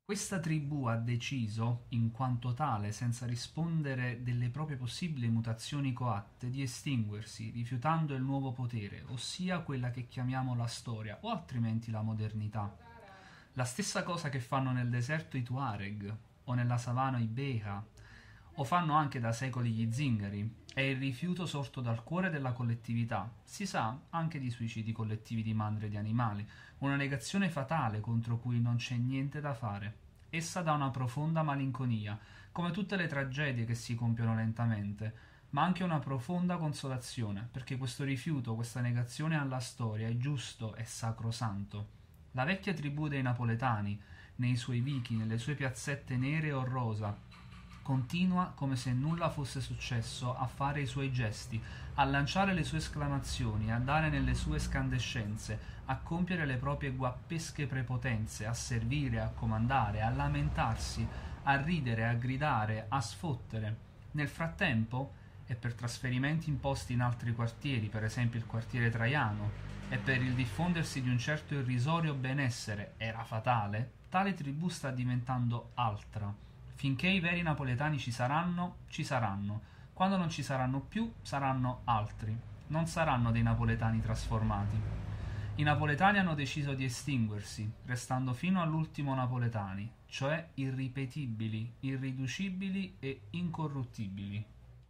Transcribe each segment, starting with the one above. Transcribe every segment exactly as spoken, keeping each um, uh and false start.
Questa tribù ha deciso, in quanto tale, senza rispondere delle proprie possibili mutazioni coatte, di estinguersi, rifiutando il nuovo potere, ossia quella che chiamiamo la storia, o altrimenti la modernità. La stessa cosa che fanno nel deserto i Tuareg, o nella savana i Beja, o fanno anche da secoli gli Zingari. È il rifiuto sorto dal cuore della collettività, si sa anche di suicidi collettivi di mandrie e di animali, una negazione fatale contro cui non c'è niente da fare. Essa dà una profonda malinconia, come tutte le tragedie che si compiono lentamente, ma anche una profonda consolazione, perché questo rifiuto, questa negazione alla storia è giusto e sacrosanto. La vecchia tribù dei napoletani, nei suoi vichi, nelle sue piazzette nere o rosa, continua come se nulla fosse successo a fare i suoi gesti, a lanciare le sue esclamazioni, a dare nelle sue scandescenze, a compiere le proprie guappesche prepotenze, a servire, a comandare, a lamentarsi, a ridere, a gridare, a sfottere. Nel frattempo, e per trasferimenti imposti in altri quartieri, per esempio il quartiere Traiano, e per il diffondersi di un certo irrisorio benessere era fatale, tale tribù sta diventando altra. Finché i veri napoletani ci saranno, ci saranno. Quando non ci saranno più, saranno altri. Non saranno dei napoletani trasformati. I napoletani hanno deciso di estinguersi, restando fino all'ultimo napoletani, cioè irripetibili, irriducibili e incorruttibili.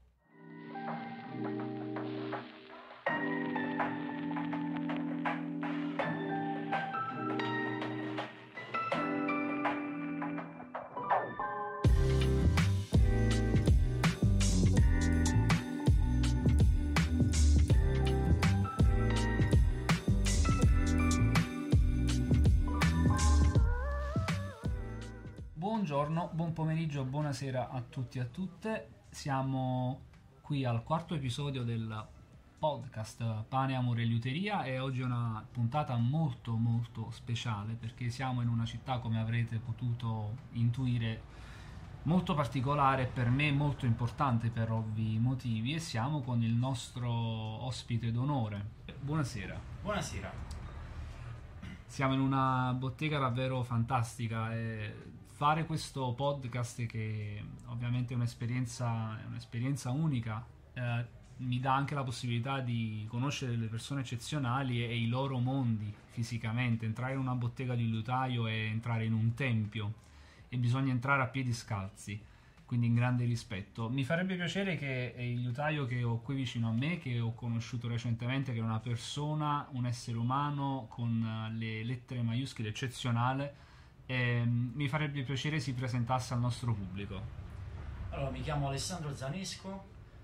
Buongiorno, buon pomeriggio, buonasera a tutti e a tutte. Siamo qui al quarto episodio del podcast Pane, Amore e Liuteria e oggi è una puntata molto molto speciale perché siamo in una città, come avrete potuto intuire, molto particolare, per me molto importante per ovvi motivi, e siamo con il nostro ospite d'onore. Buonasera. Buonasera. Siamo in una bottega davvero fantastica e fare questo podcast, che ovviamente è un'esperienza, è un'esperienza unica, eh, mi dà anche la possibilità di conoscere delle persone eccezionali e, e i loro mondi fisicamente. Entrare in una bottega di liutaio è entrare in un tempio e bisogna entrare a piedi scalzi, quindi in grande rispetto. Mi farebbe piacere che il liutaio che ho qui vicino a me, che ho conosciuto recentemente, che è una persona, un essere umano con le lettere maiuscole, eccezionale, eh, mi farebbe piacere si presentasse al nostro pubblico. Allora, mi chiamo Alessandro Zanesco,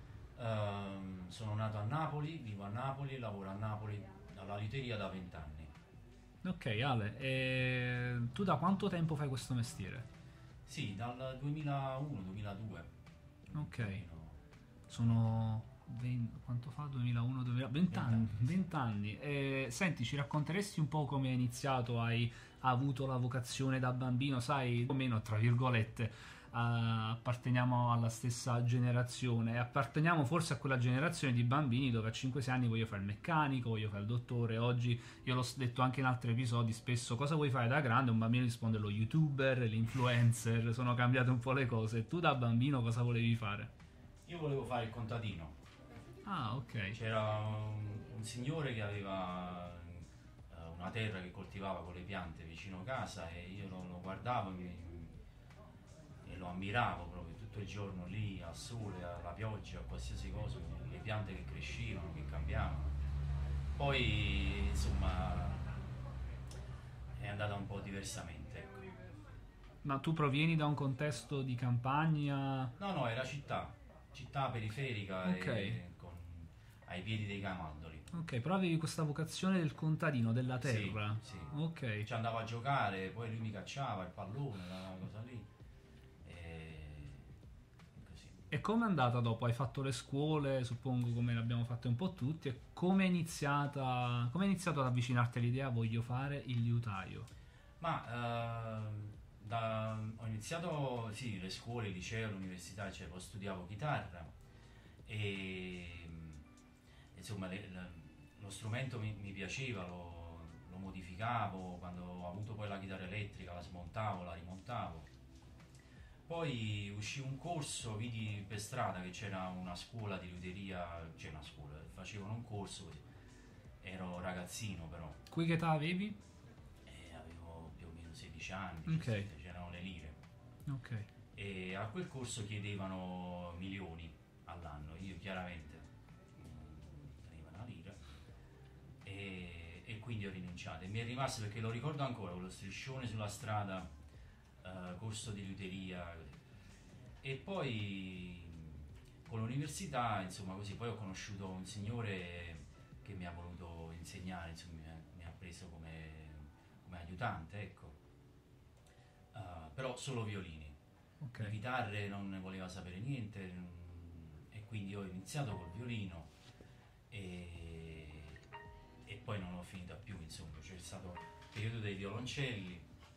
ehm, sono nato a Napoli, vivo a Napoli, lavoro a Napoli alla liuteria da vent'anni. Ok, Ale, e tu da quanto tempo fai questo mestiere? Sì, dal duemilauno duemiladue. Ok, sono venti, quanto fa? duemilauno duemila, venti anni, venti anni. E, senti, ci racconteresti un po' come hai iniziato? Hai avuto la vocazione da bambino? Sai, o meno, tra virgolette, uh, apparteniamo alla stessa generazione, apparteniamo forse a quella generazione di bambini dove a cinque sei anni voglio fare il meccanico, voglio fare il dottore. Oggi, io l'ho detto anche in altri episodi, spesso cosa vuoi fare da grande? Un bambino risponde lo youtuber, l'influencer, sono cambiate un po' le cose. Tu da bambino cosa volevi fare? Io volevo fare il contadino. Ah, ok. C'era un, un signore che aveva eh, una terra che coltivava con le piante vicino casa e io lo, lo guardavo e, mi, e lo ammiravo proprio tutto il giorno lì, al sole, alla pioggia, a qualsiasi cosa, le piante che crescevano, che cambiavano. Poi, insomma, è andata un po' diversamente, ecco. Ma tu provieni da un contesto di campagna? No, no, era città, città periferica, Ok. e con, ai piedi dei Camaldoli. Ok, però avevi questa vocazione del contadino, della terra. Sì, sì. Ok. Ci andavo a giocare, poi lui mi cacciava il pallone, la cosa lì. E così. E come è andata dopo? Hai fatto le scuole, suppongo, come le abbiamo fatte un po' tutti, e come è iniziata, come hai iniziato ad avvicinarti all'idea voglio fare il liutaio? Ma ehm, da- ho iniziato, sì, le scuole, il liceo, l'università, cioè, poi studiavo chitarra e insomma le- la- lo strumento mi, mi piaceva, lo, lo modificavo, quando ho avuto poi la chitarra elettrica la smontavo, la rimontavo. Poi uscì un corso, vidi per strada che c'era una scuola di luteria, c'è una scuola, facevano un corso così. Ero ragazzino però. Qui che età avevi? E avevo più o meno sedici anni, Ok. diciassette, c'erano le lire. Ok. E a quel corso chiedevano milioni all'anno, io chiaramente non tenevo una lira e, e quindi ho rinunciato. E mi è rimasto, perché lo ricordo ancora, quello striscione sulla strada, eh, corso di luteria. E poi con l'università, insomma, così, poi ho conosciuto un signore che mi ha voluto insegnare, insomma, mi ha, mi ha preso come, come aiutante, ecco. Uh, però solo violini. Ok. Di chitarre non ne voleva sapere niente, mm, e quindi ho iniziato col violino e, e poi non l'ho finita più, insomma. C'è stato il periodo dei violoncelli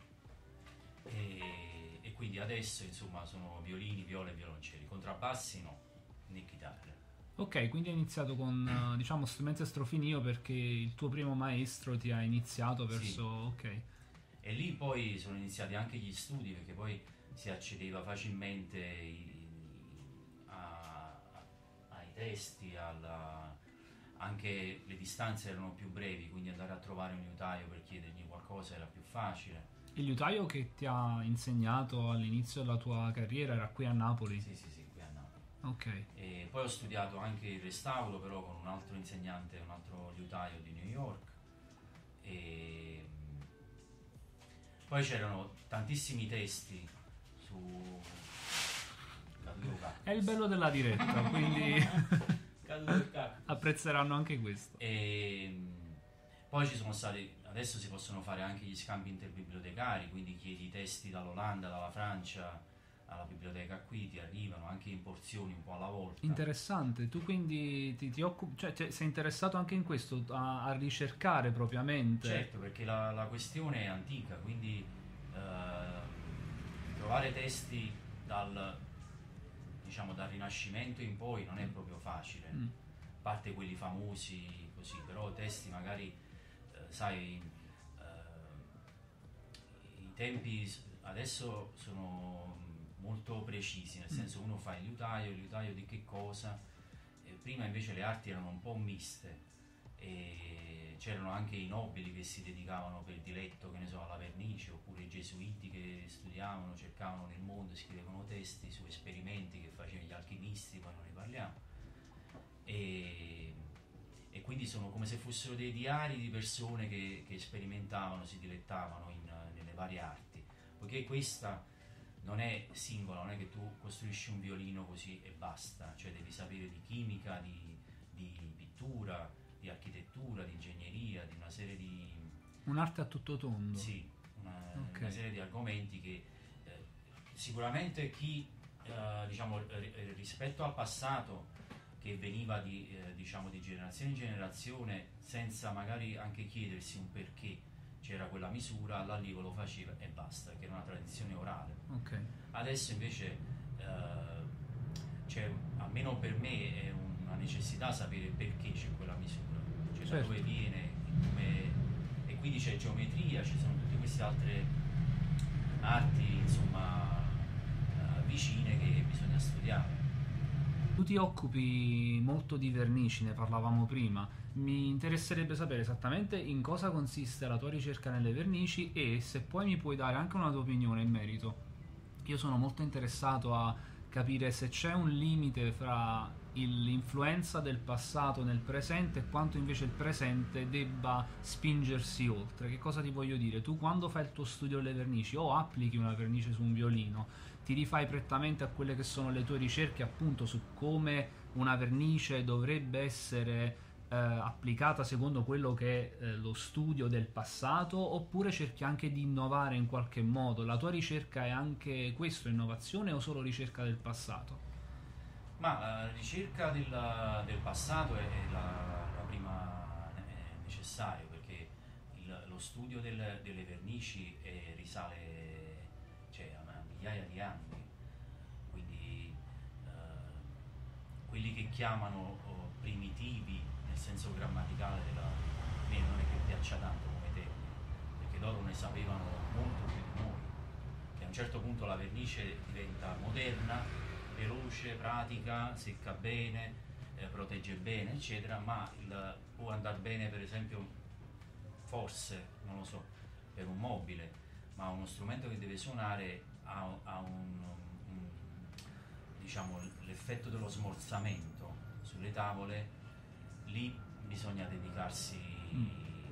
e, e quindi adesso, insomma, sono violini, viole e violoncelli, contrabbassi no, né chitarre. Ok, quindi hai iniziato con, eh, diciamo, strumenti a strofinio perché il tuo primo maestro ti ha iniziato verso... Sì. Ok. E lì poi sono iniziati anche gli studi, perché poi si accedeva facilmente i- a- a- ai testi, alla- anche le distanze erano più brevi, quindi andare a trovare un liutaio per chiedergli qualcosa era più facile. Il liutaio che ti ha insegnato all'inizio della tua carriera era qui a Napoli? Sì, sì, sì, qui a Napoli. Ok. E poi ho studiato anche il restauro, però con un altro insegnante, un altro liutaio di New York. E poi c'erano tantissimi testi su... Caduto il cactus. È il bello della diretta, quindi Caduto il cactus. apprezzeranno anche questo. E mh, poi ci sono stati, adesso si possono fare anche gli scambi interbibliotecari, quindi chiedi i testi dall'Olanda, dalla Francia alla biblioteca qui, ti arrivano anche in porzioni un po' alla volta. Interessante, tu quindi ti, ti occupi, cioè ti- sei interessato anche in questo, a, a ricercare propriamente? Certo, perché la, la questione è antica, quindi eh, trovare testi dal, diciamo, dal Rinascimento in poi non è proprio facile, Mm. a parte quelli famosi così, però testi magari, eh, sai, eh, i tempi s- adesso sono molto precisi, nel Mm. senso uno fa il liutaio, il liutaio di che cosa, e prima invece le arti erano un po' miste e c'erano anche i nobili che si dedicavano per diletto, che ne so, alla vernice, oppure i gesuiti che studiavano, cercavano nel mondo, scrivevano testi su esperimenti che facevano gli alchimisti, poi non ne parliamo. E, e quindi sono come se fossero dei diari di persone che, che sperimentavano, si dilettavano in, nelle varie arti, poiché questa non è singola, non è che tu costruisci un violino così e basta, cioè devi sapere di chimica, di, di pittura, di architettura, di ingegneria, di una serie di... Un'arte a tutto tondo. Sì, una, Ok. una serie di argomenti che eh, sicuramente chi, eh, diciamo, ri- rispetto al passato, che veniva di, eh, diciamo, di generazione in generazione, senza magari anche chiedersi un perché c'era quella misura, all'allievo lo faceva e basta, che era una tradizione orale. Ok. Adesso invece, eh, c'è, almeno per me, è una necessità sapere perché c'è quella misura, cioè da Certo. dove viene, come- e quindi c'è geometria, ci sono tutte queste altre arti, insomma, eh, vicine che bisogna studiare. Tu ti occupi molto di vernici, ne parlavamo prima. Mi interesserebbe sapere esattamente in cosa consiste la tua ricerca nelle vernici e se poi mi puoi dare anche una tua opinione in merito. Io sono molto interessato a capire se c'è un limite fra il- l'influenza del passato nel presente e quanto invece il presente debba spingersi oltre. Che cosa ti voglio dire? Tu quando fai il tuo studio delle vernici o applichi una vernice su un violino, ti rifai prettamente a quelle che sono le tue ricerche appunto su come una vernice dovrebbe essere eh, applicata secondo quello che è eh, lo studio del passato, oppure cerchi anche di innovare in qualche modo? La tua ricerca è anche questo, innovazione o solo ricerca del passato? Ma la ricerca del, del passato è la, la prima è necessaria, perché il- lo studio del- delle vernici eh, risale, cioè, a a migliaia di anni, quindi eh, quelli che chiamano oh, primitivi nel senso grammaticale della... a me non è che piaccia tanto come termine, loro ne sapevano molto più di noi, che a un certo punto la vernice diventa moderna, veloce, pratica, secca bene, eh, protegge bene, eccetera, ma il, può andare bene per esempio, forse, non lo so, per un mobile, ma uno strumento che deve suonare ha, ha un, un, diciamo, l'effetto dello smorzamento sulle tavole, lì bisogna dedicarsi, mm.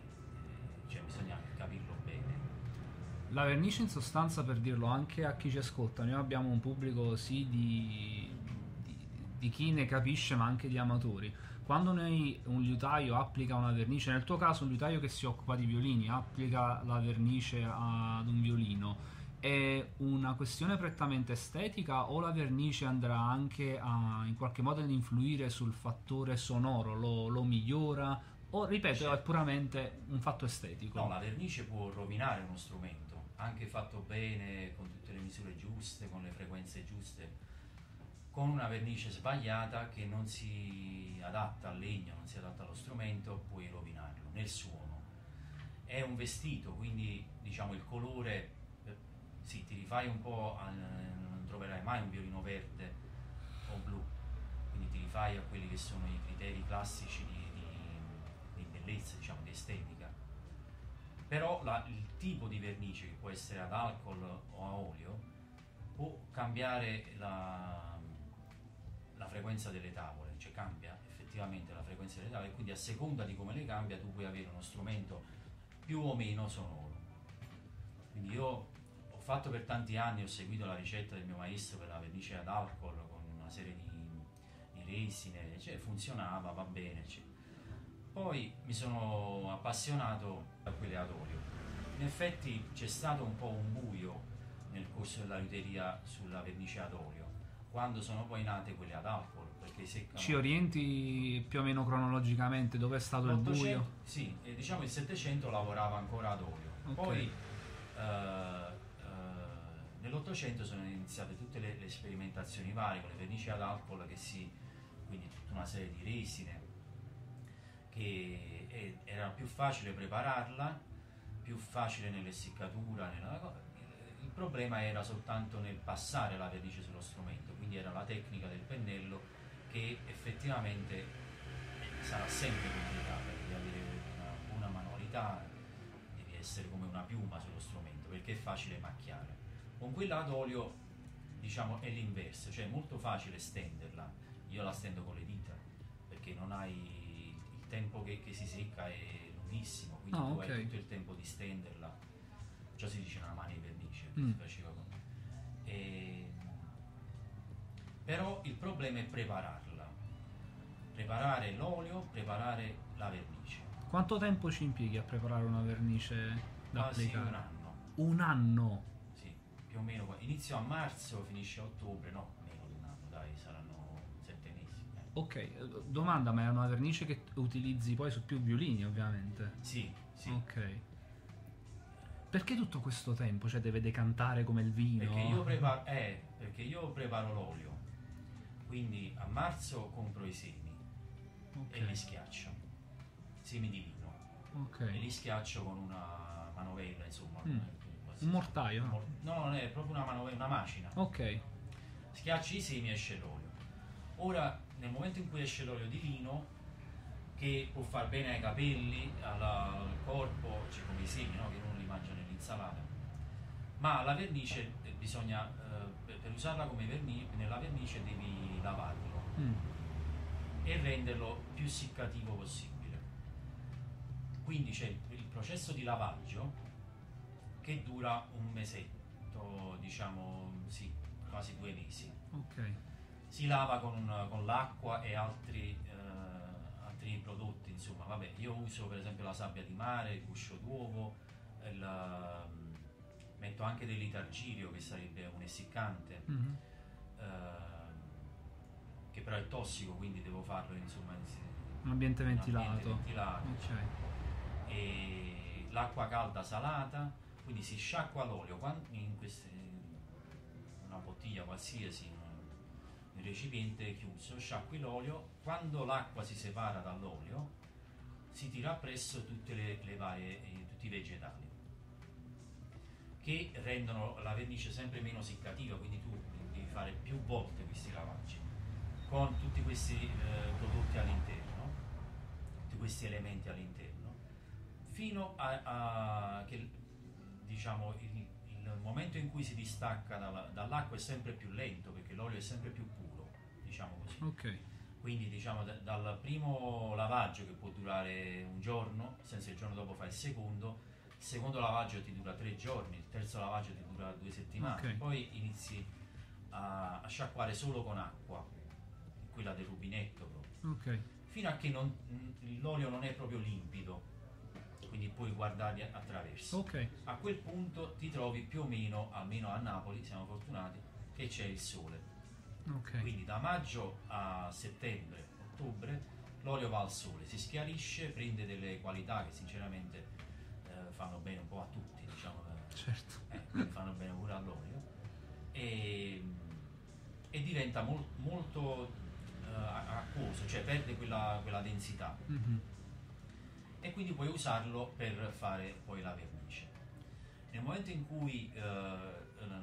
cioè bisogna capirlo bene. La vernice in sostanza, per dirlo anche a chi ci ascolta, noi abbiamo un pubblico sì di, di, di chi ne capisce ma anche di amatori. Quando noi, un liutaio applica una vernice, nel tuo caso un liutaio che si occupa di violini applica la vernice ad un violino, è una questione prettamente estetica o la vernice andrà anche a in qualche modo ad influire sul fattore sonoro, lo, lo migliora, o ripeto certo. È puramente un fatto estetico? No, la vernice può rovinare uno strumento, anche fatto bene, con tutte le misure giuste, con le frequenze giuste. Con una vernice sbagliata che non si adatta al legno, non si adatta allo strumento, puoi rovinarlo nel suono. È un vestito, quindi diciamo il colore, eh, sì, ti rifai un po', al, non troverai mai un violino verde o blu, quindi ti rifai a quelli che sono i criteri classici di, di, di bellezza, diciamo, di estetica. Però la, il tipo di vernice, che può essere ad alcol o a olio, può cambiare la la frequenza delle tavole, cioè cambia effettivamente la frequenza delle tavole, e quindi a seconda di come le cambia tu puoi avere uno strumento più o meno sonoro. Quindi io ho fatto per tanti anni, ho seguito la ricetta del mio maestro per la vernice ad alcol con una serie di, di resine, cioè funzionava, va bene, cioè. Poi mi sono appassionato a quelle ad olio. In effetti c'è stato un po' un buio nel corso della liuteria sulla vernice ad olio, quando sono poi nate quelle ad alcol, perché seccano. Ci orienti più o meno cronologicamente dove è stato il buio? Sì, e diciamo il Settecento lavorava ancora ad olio, okay. Poi uh, uh, nell'Ottocento sono iniziate tutte le, le sperimentazioni varie con le vernici ad alcol, che si, quindi tutta una serie di resine, che è, era più facile prepararla, più facile nell'essiccatura, nella, il problema era soltanto nel passare la vernice sullo strumento, quindi era la tecnica del pennello che effettivamente sarà sempre complicata, devi avere una buona manualità, devi essere come una piuma sullo strumento, perché è facile macchiare. Con quella ad olio, diciamo, è l'inverso, cioè è molto facile stenderla, io la stendo con le dita, perché non hai il tempo che, che si secca è lunghissimo, quindi ah, tu okay. hai tutto il tempo di stenderla. Ciò si dice una mani di vernice, mm. si faceva con... e... però il problema è prepararla, preparare l'olio, preparare la vernice. Quanto tempo ci impieghi a preparare una vernice da Quasi applicare? un anno. Un anno? Sì, più o meno. Inizio a marzo, finisce a ottobre, no, meno di un anno, dai, saranno sette mesi. Eh. Ok, domanda, ma è una vernice che utilizzi poi su più violini, ovviamente? Sì, sì. Ok. Perché tutto questo tempo? Cioè deve decantare come il vino? Perché io preparo, eh, perché io preparo l'olio, quindi a marzo compro i semi, okay. E li schiaccio, semi di vino, okay. E li schiaccio con una manovella, insomma. Mm. Un mortaio? Un mor- no, non è proprio una manovella, una macina. Ok. Schiacci i semi e esce l'olio. Ora, nel momento in cui esce l'olio di vino, che può far bene ai capelli, alla, al corpo, cioè come i semi, no? Che uno li mangia nell'insalata, ma la vernice eh, bisogna, eh, per, per usarla come vernice, nella vernice devi lavarlo mm. e renderlo più seccativo possibile. Quindi c'è il, il processo di lavaggio che dura un mesetto, diciamo, sì, quasi due mesi. Okay. Si lava con, con l'acqua e altri eh, altri prodotti, insomma, vabbè, io uso per esempio la sabbia di mare, il guscio d'uovo, il, metto anche dell'itargirio, che sarebbe un essiccante, mm-hmm. eh, che però è tossico, quindi devo farlo, insomma, in un ambiente in ventilato, ambiente ventilato okay. E l'acqua calda salata, quindi si sciacqua l'olio in queste, una bottiglia qualsiasi, un recipiente chiuso, sciacqui l'olio. Quando l'acqua si separa dall'olio si tira appresso tutte le, le varie, eh, tutti i vegetali, che rendono la vernice sempre meno seccativa, quindi tu devi fare più volte questi lavaggi con tutti questi eh, prodotti all'interno, tutti questi elementi all'interno, fino a, a che diciamo il, il momento in cui si distacca dalla, dall'acqua è sempre più lento, perché l'olio è sempre più puro, diciamo così. Ok. Quindi diciamo da, dal primo lavaggio, che può durare un giorno, senza il giorno dopo fai il secondo, il secondo lavaggio ti dura tre giorni, il terzo lavaggio ti dura due settimane, Ok. poi inizi a, a sciacquare solo con acqua, quella del rubinetto proprio, Ok. fino a che non, l'olio non è proprio limpido, quindi puoi guardare attraverso. Ok. A quel punto ti trovi più o meno, almeno a Napoli, siamo fortunati, che c'è il sole. Ok. Quindi da maggio a settembre, ottobre, l'olio va al sole, si schiarisce, prende delle qualità che sinceramente eh, fanno bene un po' a tutti, diciamo, eh, Certo. eh, quindi fanno bene pure all'olio, e, e diventa mol, molto eh, acquoso, cioè perde quella, quella densità, Mhm. e quindi puoi usarlo per fare poi la vernice. Nel momento in cui eh,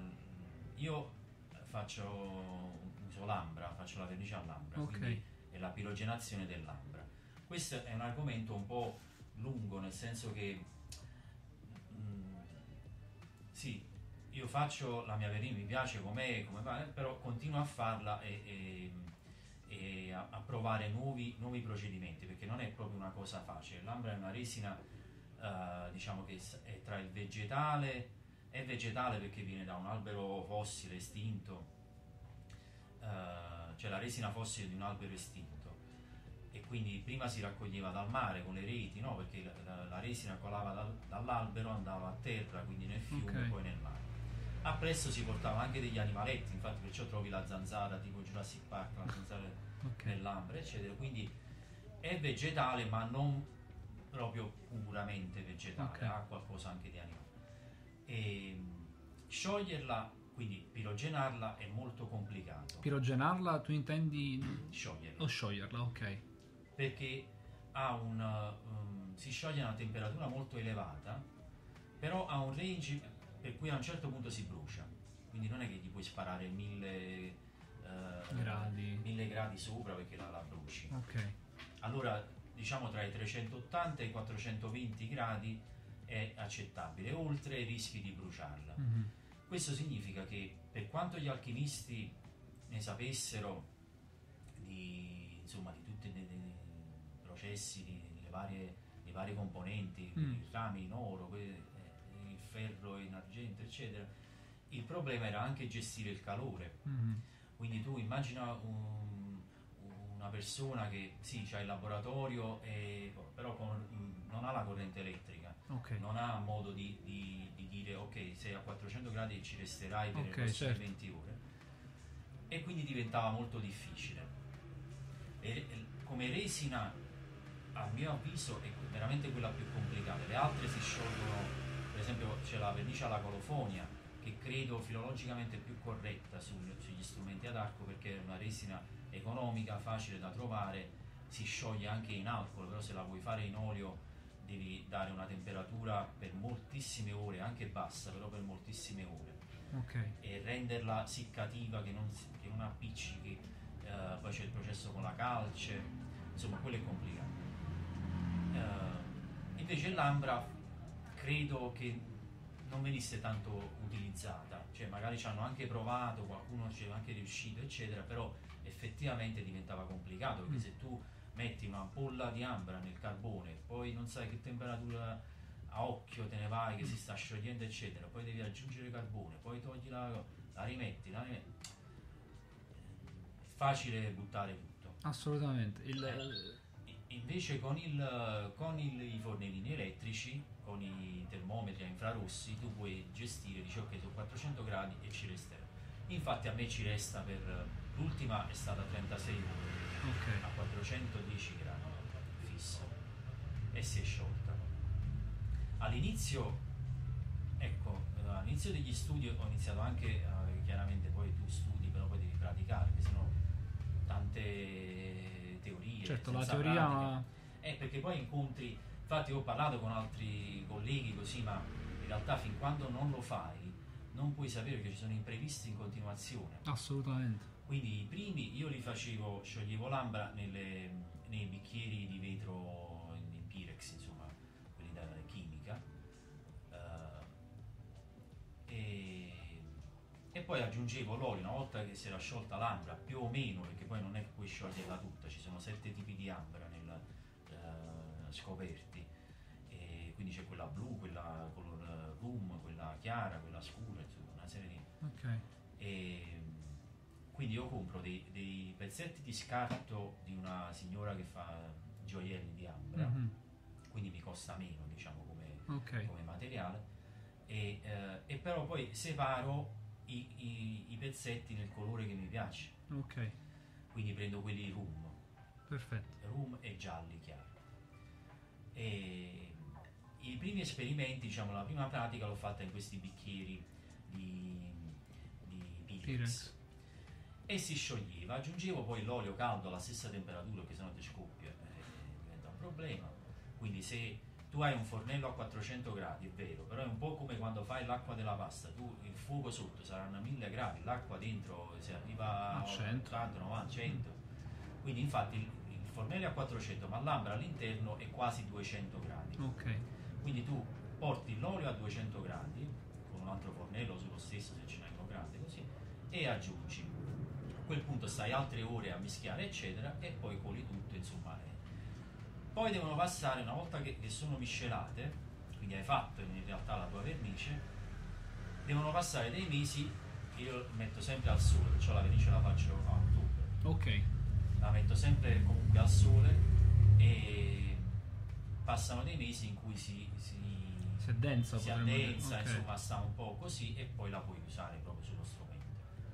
io faccio uso l'ambra, faccio la vernice all'ambra, Ok. quindi è la pirogenazione dell'ambra. Questo è un argomento un po' lungo, nel senso che mm, sì, io faccio la mia vernice, mi piace com'è, come va, però continuo a farla e, e, e a, a provare nuovi, nuovi procedimenti, perché non è proprio una cosa facile. L'ambra è una resina eh, diciamo che è tra il vegetale, è vegetale perché viene da un albero fossile estinto, eh, cioè la resina fossile di un albero estinto, e quindi prima si raccoglieva dal mare con le reti, no? Perché la, la, la resina colava dal, dall'albero, andava a terra, quindi nel fiume, Ok. e poi nel mare. Appresso si portava anche degli animaletti, infatti perciò trovi la zanzara tipo Jurassic Park, la zanzara Ok. nell'ambra, eccetera. Quindi è vegetale, ma non proprio puramente vegetale, Ok. ha qualcosa anche di animale. E scioglierla, quindi pirogenarla, è molto complicato. Pirogenarla, tu intendi Scioglierla, o scioglierla? Ok. perché ha un, um, si scioglie a una temperatura molto elevata, però ha un range per cui a un certo punto si brucia, quindi non è che gli puoi sparare mille, eh, Gradi. mille gradi sopra, perché la, la bruci. Ok. Allora diciamo tra i trecentottanta e i quattrocentoventi gradi è accettabile, oltre rischi di bruciarla. Mhm. Questo significa che, per quanto gli alchimisti ne sapessero di, insomma, di tutti i processi, di, di varie, di vari componenti, Mm. i rami in oro, que- eh, il ferro in argento, eccetera, il problema era anche gestire il calore. Mhm. Quindi tu immagina un- una persona che sì, c'ha il laboratorio, e, però con- non ha la corrente elettrica, Ok. non ha modo di, di- di dire ok, sei a quattrocento gradi e ci resterai per Ok, le prossime certo. venti ore, e quindi diventava molto difficile. E, e- come resina, a mio avviso, è veramente quella più complicata. Le altre si sciolgono, per esempio c'è la vernice alla colofonia, che credo filologicamente più corretta sul- sugli strumenti ad arco, perché è una resina economica, facile da trovare, si scioglie anche in alcol, però se la vuoi fare in olio devi dare una temperatura per moltissime ore, anche bassa, però per moltissime ore, Ok. e renderla siccativa, che non, si- che non appiccichi. Eh, poi c'è il processo con la calce, insomma quello è complicato. Eh, invece l'ambra credo che non venisse tanto utilizzata, cioè magari ci hanno anche provato, qualcuno ci è anche riuscito, eccetera, però effettivamente diventava complicato, perché Mm. se tu metti un'ampolla di ambra nel carbone, poi non sai che temperatura a occhio te ne vai, che si sta sciogliendo, eccetera, poi devi aggiungere carbone, poi togli la, la rimetti, la rimetti. È facile buttare tutto. Assolutamente. Il, Invece con, il, con il, i fornellini elettrici, con i termometri a infrarossi, tu puoi gestire, dici ok, su quattrocento gradi e ci resterà. Infatti a me ci resta per, l'ultima è stata trentasei ore, ok. a quattrocentodieci gradi fisso, e si è sciolta. All'inizio, ecco, eh, all'inizio degli studi ho iniziato anche, eh, chiaramente poi tu studi, però poi devi praticare, perché sennò tante teorie. Certo, la senza teoria. pratica. Eh, perché poi incontri, infatti ho parlato con altri colleghi così, ma in realtà fin quando non lo fai non puoi sapere che ci sono imprevisti in continuazione. Assolutamente. Quindi i primi io li facevo, scioglievo l'ambra nelle, nei bicchieri di vetro in, in Pirex, insomma, quelli da chimica, eh, e, e poi aggiungevo l'olio una volta che si era sciolta l'ambra, più o meno, perché poi non è che puoi scioglierla tutta, ci sono sette tipi di ambra nel, eh, scoperti, e quindi c'è quella blu, quella color rum, quella chiara, quella scura, insomma, una serie di... Ok. E, quindi io compro dei, dei pezzetti di scarto di una signora che fa gioielli di ambra, Mm-hmm. quindi mi costa meno, diciamo, come, Ok. come materiale, e, eh, e però poi separo i, i, i pezzetti nel colore che mi piace, Ok. quindi prendo quelli rum, Perfetto. rum e gialli chiari. E i primi esperimenti, diciamo, la prima pratica l'ho fatta in questi bicchieri di, di Pirex. Pirex. E si scioglieva, aggiungevo poi l'olio caldo alla stessa temperatura, che sennò ti scoppia, eh, diventa un problema. Quindi se tu hai un fornello a quattrocento gradi, è vero, però è un po' come quando fai l'acqua della pasta, tu il fuoco sotto saranno a mille gradi, l'acqua dentro si arriva A cento. ottanta, novanta, cento. Quindi infatti il, il fornello è a quattrocento, ma l'ambra all'interno è quasi duecento gradi. Ok. Quindi tu porti l'olio a duecento gradi, con un altro fornello sullo stesso se ce n'hai uno grande così, e aggiungi. A quel punto stai altre ore a mischiare eccetera e poi coli tutto, insomma. eh. Poi devono passare, una volta che, che sono miscelate, quindi hai fatto in realtà la tua vernice, devono passare dei mesi, io metto sempre al sole, perciò la vernice la faccio a ottobre, Ok. la metto sempre comunque al sole e passano dei mesi in cui si, si, Si addensa, si potremmo dire. addensa, Ok. insomma sta un po' così e poi la puoi usare proprio sullo strumento.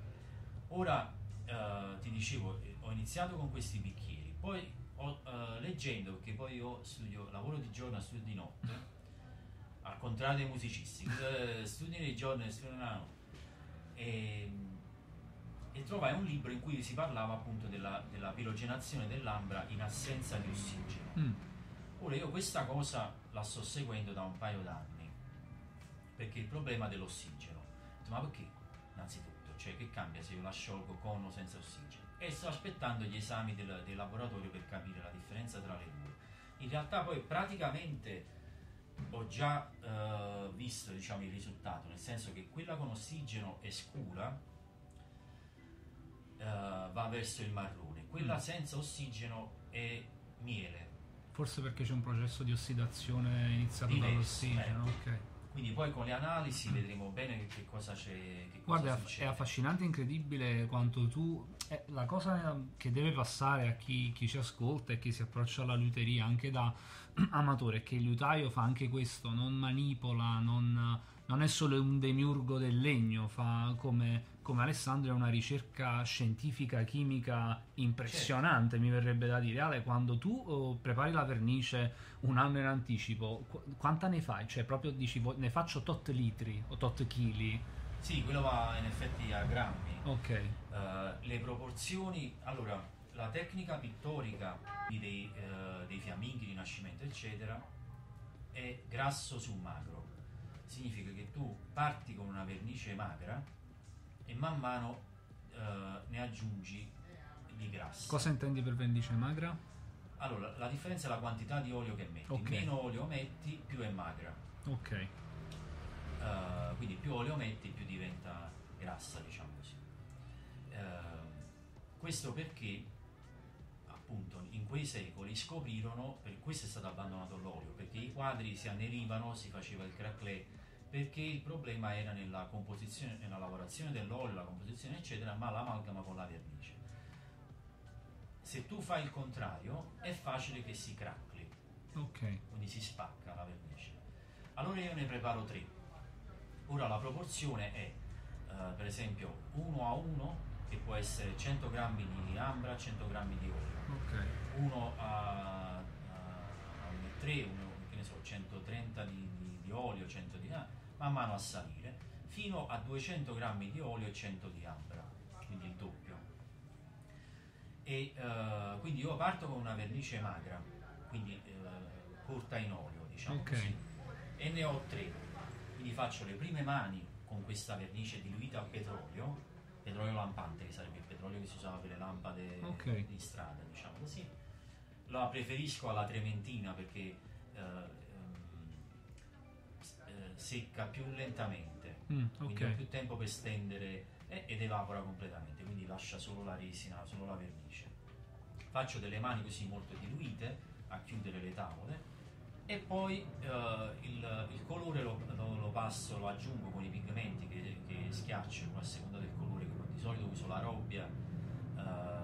Ora eh, ti dicevo, eh, ho iniziato con questi bicchieri, poi ho, eh, leggendo, perché poi io studio, lavoro di giorno e studio di notte, al contrario dei musicisti, eh, studiano di giorno e studiano la notte, e, e trovai un libro in cui si parlava appunto della, della pirogenazione dell'ambra in assenza di ossigeno. Mm. Ora io questa cosa la sto seguendo da un paio d'anni, perché il problema dell'ossigeno, ma perché innanzitutto, cioè che cambia se io la sciolgo con o senza ossigeno? E sto aspettando gli esami del, del laboratorio per capire la differenza tra le due. In realtà poi praticamente ho già eh, visto, diciamo, il risultato, nel senso che quella con ossigeno è scura, eh, va verso il marrone, quella Mm. senza ossigeno è miele. Forse perché c'è un processo di ossidazione iniziato Diverso, dall'ossigeno. eh. Ok. Quindi poi con le analisi vedremo bene che, che cosa c'è, che cosa Guarda, è aff- succede. è affascinante e incredibile quanto tu... eh, la cosa che deve passare a chi, chi ci ascolta e chi si approccia alla liuteria anche da amatore è che il liutaio fa anche questo, non manipola, non, non è solo un demiurgo del legno, fa come, come Alessandro è una ricerca scientifica, chimica impressionante, mi verrebbe da dire. Ale, quando tu oh, prepari la vernice un anno in anticipo, qu- quanta ne fai? Cioè proprio dici, vo- ne faccio tot litri o tot chili? Sì, quello va in effetti a grammi. Ok. Eh, le proporzioni, allora, la tecnica pittorica di dei, eh, dei fiamminghi, di nascimento, eccetera, è grasso su magro. Significa che tu parti con una vernice magra e man mano eh, ne aggiungi di grassa. Cosa intendi per vernice magra? Allora, la differenza è la quantità di olio che metti. Ok. Meno olio metti, più è magra. Ok. Uh, quindi più olio metti, più diventa grassa, diciamo così. Uh, questo perché appunto in quei secoli scoprirono, per questo è stato abbandonato l'olio, perché i quadri si annerivano, si faceva il craquelé, perché il problema era nella composizione, nella lavorazione dell'olio, la composizione eccetera, ma l'amalgama con la vernice. Se tu fai il contrario è facile che si crackli, Ok. quindi si spacca la vernice. Allora io ne preparo tre. Ora la proporzione è uh, per esempio uno a uno, che può essere cento grammi di ambra, cento grammi di olio, Ok. uno a tre, uno che ne so, centotrenta di, di, di olio, cento di ah, man mano a salire, fino a duecento grammi di olio e cento di ambra, quindi il doppio. E uh, quindi io parto con una vernice magra, quindi uh, corta in olio, diciamo Ok. così, e ne ho tre. Quindi quindi faccio le prime mani con questa vernice diluita a petrolio, petrolio lampante, che sarebbe il petrolio che si usava per le lampade Ok. di strada, diciamo così. La preferisco alla trementina perché eh, ehm, s- eh, secca più lentamente, Mm, quindi ok. ho più tempo per stendere eh, ed evapora completamente, quindi lascia solo la resina, solo la vernice. Faccio delle mani così molto diluite a chiudere le tavole e poi eh, il, il colore lo, lo- lo passo, lo aggiungo con i pigmenti che, che schiaccio a seconda del colore, che di solito uso la robbia eh,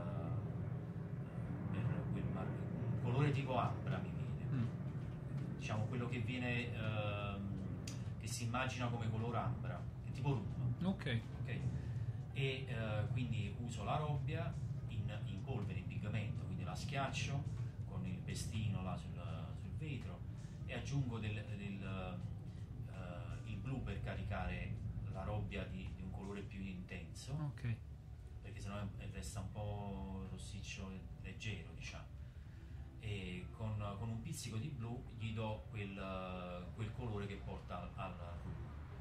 per quel mar- un colore tipo ambra mi viene, Mm, diciamo quello che viene ehm, che si immagina come color ambra, è tipo rum, ok. ok? E eh, quindi uso la robbia in, in polvere, in pigmento, quindi la schiaccio con il pestino là sul, sul vetro e aggiungo del, del, eh, il blu per caricare la robbia di, di un colore più intenso, Ok. perché sennò è- resta un po' rossiccio e leggero, diciamo. E con, con un pizzico di blu gli do quel, quel colore che porta al, al rum.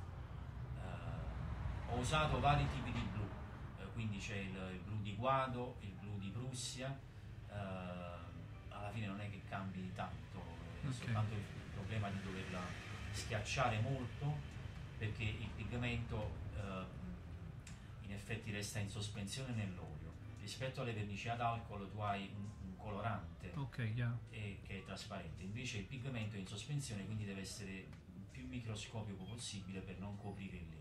Eh, ho usato vari tipi di blu, eh, quindi c'è il, il blu di guado, il blu di Prussia, eh, alla fine non è che cambi tanto, è Ok. soltanto il problema di doverla schiacciare molto perché il pigmento eh, in effetti resta in sospensione nell'olio. Rispetto alle vernici ad alcol tu hai un, un colorante Ok, chiaro. e- che è trasparente, invece il pigmento è in sospensione, quindi deve essere il più microscopico possibile per non coprire il legno.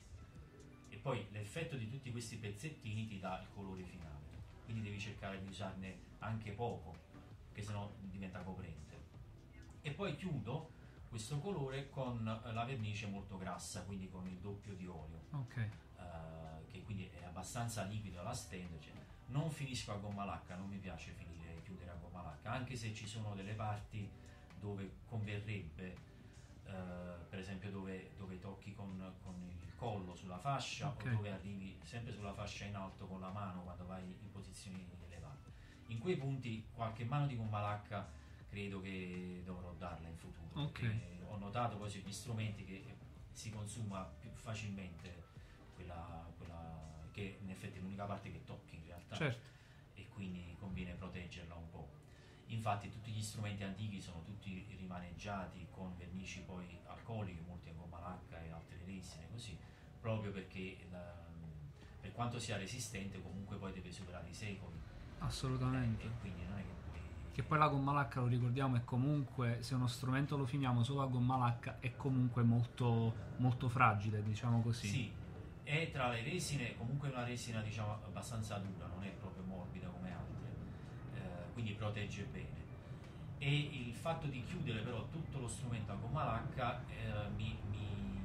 E poi l'effetto di tutti questi pezzettini ti dà il colore finale, quindi devi cercare di usarne anche poco, perché sennò diventa coprente. E poi chiudo questo colore con la vernice molto grassa, quindi con il doppio di olio, Ok. eh, che quindi è abbastanza liquido alla stand, cioè non finisco a gomma lacca, non mi piace finire chiudere a gomma lacca, anche se ci sono delle parti dove converrebbe, eh, per esempio dove, dove tocchi con, con il collo sulla fascia Ok. o dove arrivi sempre sulla fascia in alto con la mano quando vai in posizioni elevate. In quei punti qualche mano di gomma lacca credo che dovrò darla in futuro, Ok. perché ho notato poi sugli strumenti che si consuma più facilmente quella, quella che in effetti è l'unica parte che tocchi in realtà, Certo. e quindi conviene proteggerla un po'. Infatti tutti gli strumenti antichi sono tutti rimaneggiati con vernici poi alcoliche, molti a gomma lacca e altre resine, così, proprio perché la- per quanto sia resistente comunque poi deve superare i secoli, Assolutamente. e, e quindi non è che puoi... Che poi la gomma lacca, lo ricordiamo, è comunque, se uno strumento lo finiamo solo a gomma lacca, è comunque molto, molto fragile, diciamo così. Sì, è tra le resine comunque una resina diciamo abbastanza dura, non è proprio morbida come altre, eh, quindi protegge bene. E il fatto di chiudere però tutto lo strumento a gomma lacca eh, mi, mi,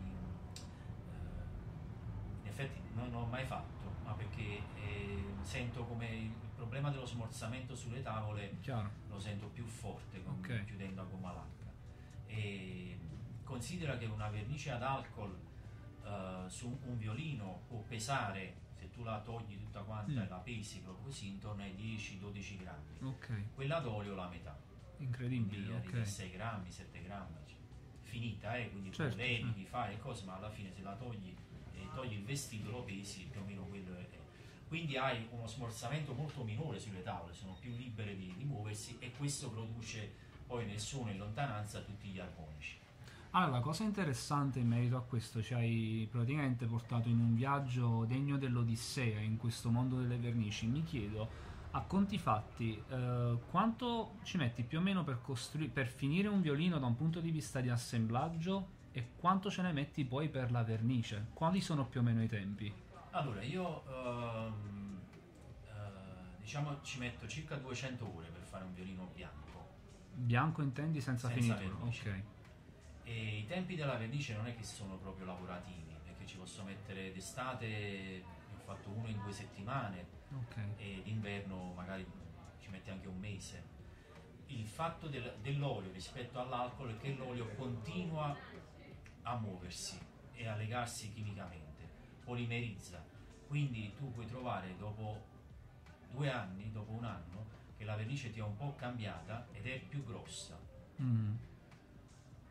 eh, in effetti non l'ho mai fatto, ma perché eh, sento come il problema dello smorzamento sulle tavole Chiaro. lo sento più forte con, Ok. chiudendo a gomma lacca. E considera che una vernice ad alcol eh, su un violino può pesare, se tu la togli tutta quanta Mm. e la pesi proprio così, intorno ai dieci dodici grammi. Ok. Quella d'olio la metà, Incredibile, quindi arrivi a ok. sei grammi, sette grammi, cioè, finita, eh, quindi Certo, tu levichi, certo. fai le cose, ma alla fine se la togli e togli il vestito lo pesi, più o meno quello è. Quindi hai uno smorzamento molto minore sulle tavole, sono più libere di, di muoversi, e questo produce poi nel suono in lontananza tutti gli armonici. Allora, la cosa interessante in merito a questo, ci hai praticamente portato in un viaggio degno dell'Odissea in questo mondo delle vernici. Mi chiedo, a conti fatti, eh, quanto ci metti più o meno per, costru- per finire un violino da un punto di vista di assemblaggio e quanto ce ne metti poi per la vernice? Quali sono più o meno i tempi? Allora, io ehm, eh, diciamo ci metto circa duecento ore per fare un violino bianco, Bianco intendi senza, senza finitura? vernice. Ok. E i tempi della vernice non è che sono proprio lavorativi, perché ci posso mettere d'estate, ne ho fatto uno in due settimane, Ok. e d'inverno magari ci metti anche un mese. Il fatto del- dell'olio rispetto all'alcol è che l'olio continua a muoversi e a legarsi chimicamente, polimerizza, quindi tu puoi trovare dopo due anni, dopo un anno, che la vernice ti è un po' cambiata ed è più grossa. Mm.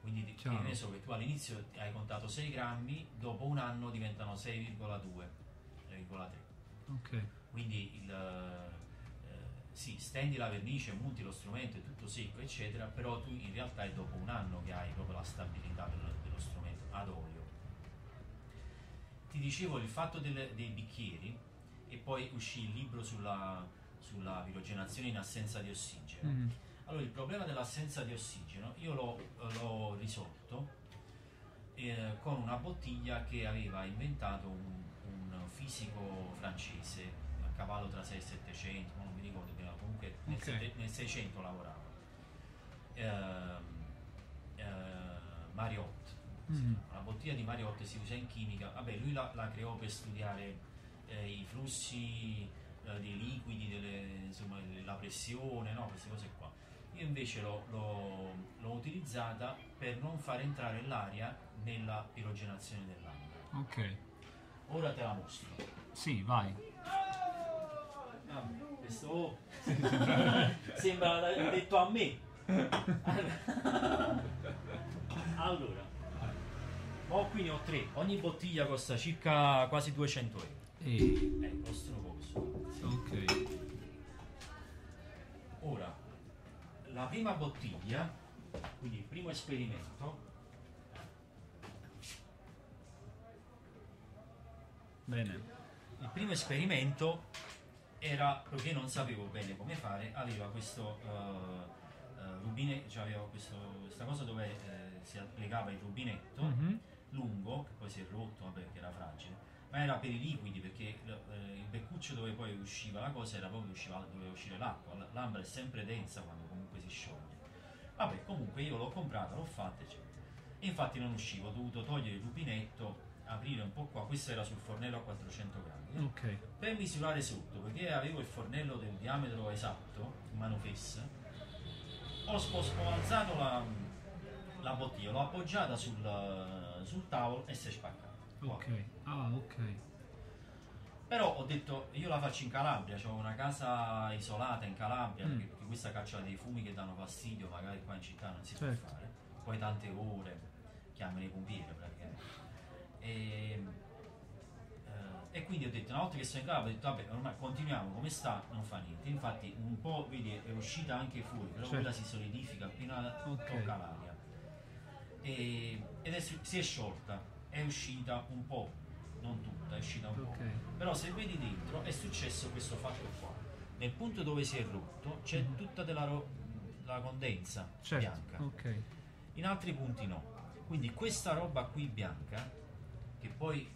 Quindi ti- che Chiaro. ne so che tu all'inizio hai contato sei grammi, dopo un anno diventano sei virgola due, sei virgola tre. Ok. Quindi il, eh, sì, stendi la vernice, munti lo strumento, è tutto secco, eccetera, però tu in realtà è dopo un anno che hai proprio la stabilità dello, dello strumento ad olio. Ti dicevo il fatto delle- dei bicchieri, e poi uscì il libro sulla, sulla pirogenazione in assenza di ossigeno. Mm. Allora, il problema dell'assenza di ossigeno io l'ho, l'ho risolto eh, con una bottiglia che aveva inventato un, un fisico francese a cavallo tra sei e settecento, ma non mi ricordo bene, comunque nel, Ok. sette- nel seicento lavorava. Ehm, eh, Mariotte, si Mm. chiama. La bottiglia di Mariotte si usa in chimica, vabbè, lui la, la creò per studiare eh, i flussi eh, dei liquidi, delle- insomma, la pressione, no? Queste cose qua. Io invece l'ho, l'ho- l'ho utilizzata per non far entrare l'aria nella pirogenazione dell'ambra. Ok. Ora te la mostro. Sì, vai. Ah, questo sembra detto a me. Allora, ho qui ne ho tre. Ogni bottiglia costa circa quasi duecento euro. E... Eh, costano poco. Ok. Ora, la prima bottiglia, quindi il primo esperimento, Bene. il primo esperimento era, perché non sapevo bene come fare, aveva questo uh, uh, rubinetto, cioè aveva questo, questa cosa dove eh, si legava il rubinetto Mhm. lungo, che poi si è rotto, vabbè, che era fragile, ma era per i liquidi, perché eh, il beccuccio dove poi usciva la cosa era proprio usciva, doveva uscire l'acqua. L- l'ambra è sempre densa quando comunque si scioglie. Vabbè, comunque io l'ho comprata, l'ho fatta, eccetera. E infatti non uscivo, ho dovuto togliere il rubinetto, aprire un po' qua, questo era sul fornello a quattrocento grammi. Ok. Per misurare sotto, perché avevo il fornello del diametro esatto, manofessa, ho, spost- ho alzato la, la bottiglia, l'ho appoggiata sul, sul tavolo e si è spaccata. Qua. Ok. Ah, ok. Però ho detto, io la faccio in Calabria, ho una casa isolata in Calabria, Mm. perché, perché questa caccia dei fumi che danno fastidio, magari qua in città non si Certo. può fare. Poi tante ore, chiamano i pompieri praticamente. E, eh, e quindi ho detto, una volta che sono in Calabria, ho detto, vabbè, ormai continuiamo come sta, non fa niente. Infatti un po', vedi, è uscita anche fuori, però Certo. quella si solidifica appena Ok. tocca l'aria. E, ed è, si si è sciolta, è uscita un po', non tutta, è uscita un po'. Ok. Però se vedi dentro è successo questo fatto qua. Nel punto dove si è rotto c'è Mhm. tutta della ro- la condensa Certo. bianca. Ok. In altri punti no. Quindi questa roba qui bianca, che poi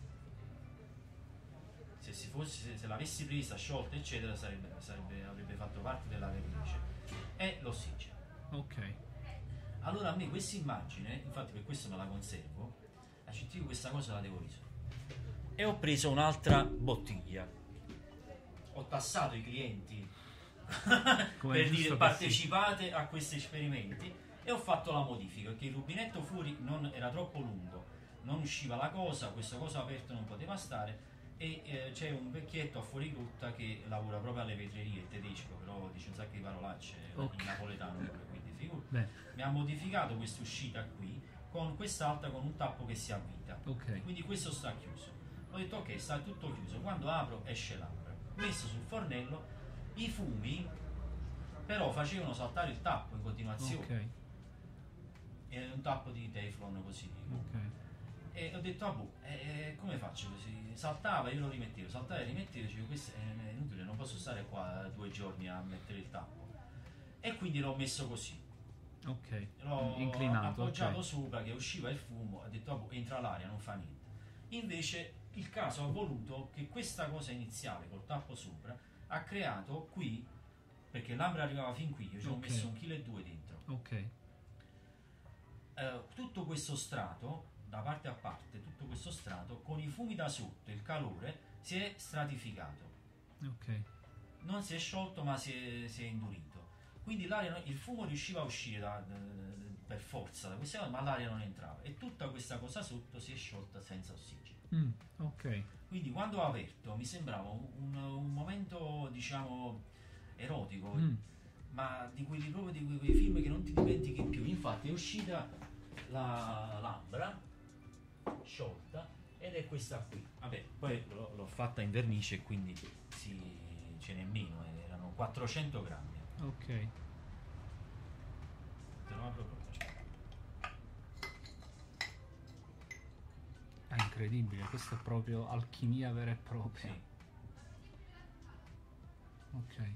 se, si fosse, se, se l'avessi presa, sciolta, eccetera, sarebbe, sarebbe- avrebbe fatto parte della vernice, è l'ossigeno. Ok. Allora a me questa immagine, infatti per questo me la conservo, a io questa cosa la devo risolvere. E ho preso un'altra bottiglia. Ho tassato i clienti Come per giusto dire che partecipate a questi esperimenti e ho fatto la modifica, perché il rubinetto fuori non, era troppo lungo, non usciva la cosa, questa cosa aperta non poteva stare, e eh, c'è un vecchietto a Fuorigrutta che lavora proprio alle vetrerie, è tedesco, però dice un sacco di parolacce, Ok. in napoletano pure, quindi figurati. Bene. Mi ha modificato questa uscita qui con quest'altra con un tappo che si avvita. Ok. Quindi questo sta chiuso. Ho detto ok, sta tutto chiuso. Quando apro esce l'ambra. Messo sul fornello, i fumi però facevano saltare il tappo in continuazione. Ok. È un tappo di Teflon così. Ok. E ho detto, ah boh, eh, come faccio così? Saltava, io lo rimettevo, saltava e rimettevo, dicevo, questo è inutile, non posso stare qua due giorni a mettere il tappo. E quindi l'ho messo così. Ok. L'ho Inclinato. appoggiato Ok. sopra che usciva il fumo, ho detto, ah, boh, entra l'aria, non fa niente. Invece il caso ha voluto che questa cosa iniziale col tappo sopra ha creato qui, perché l'ambra arrivava fin qui, io ci ho Ok. messo un chilo e due dentro, Ok. eh, tutto questo strato, da parte a parte, tutto questo strato, con i fumi da sotto, il calore, si è stratificato. Ok. Non si è sciolto ma si è, si è indurito. Quindi l'aria, il fumo riusciva a uscire da- da- per forza da questa cosa, ma l'aria non entrava. E tutta questa cosa sotto si è sciolta senza ossigeno. Mm, ok. Quindi quando ho aperto mi sembrava un, un- un momento, diciamo, erotico, Mm. ma di quelli proprio di quei, quei film che non ti dimentichi più. Infatti è uscita la lambra sciolta, ed è questa qui. Vabbè, poi l'ho, l'ho fatta in vernice e quindi si, ce n'è meno, eh, erano quattrocento grammi. Ok. Te lo apro proprio. È incredibile, questa è proprio alchimia vera e propria. Sì. Ok.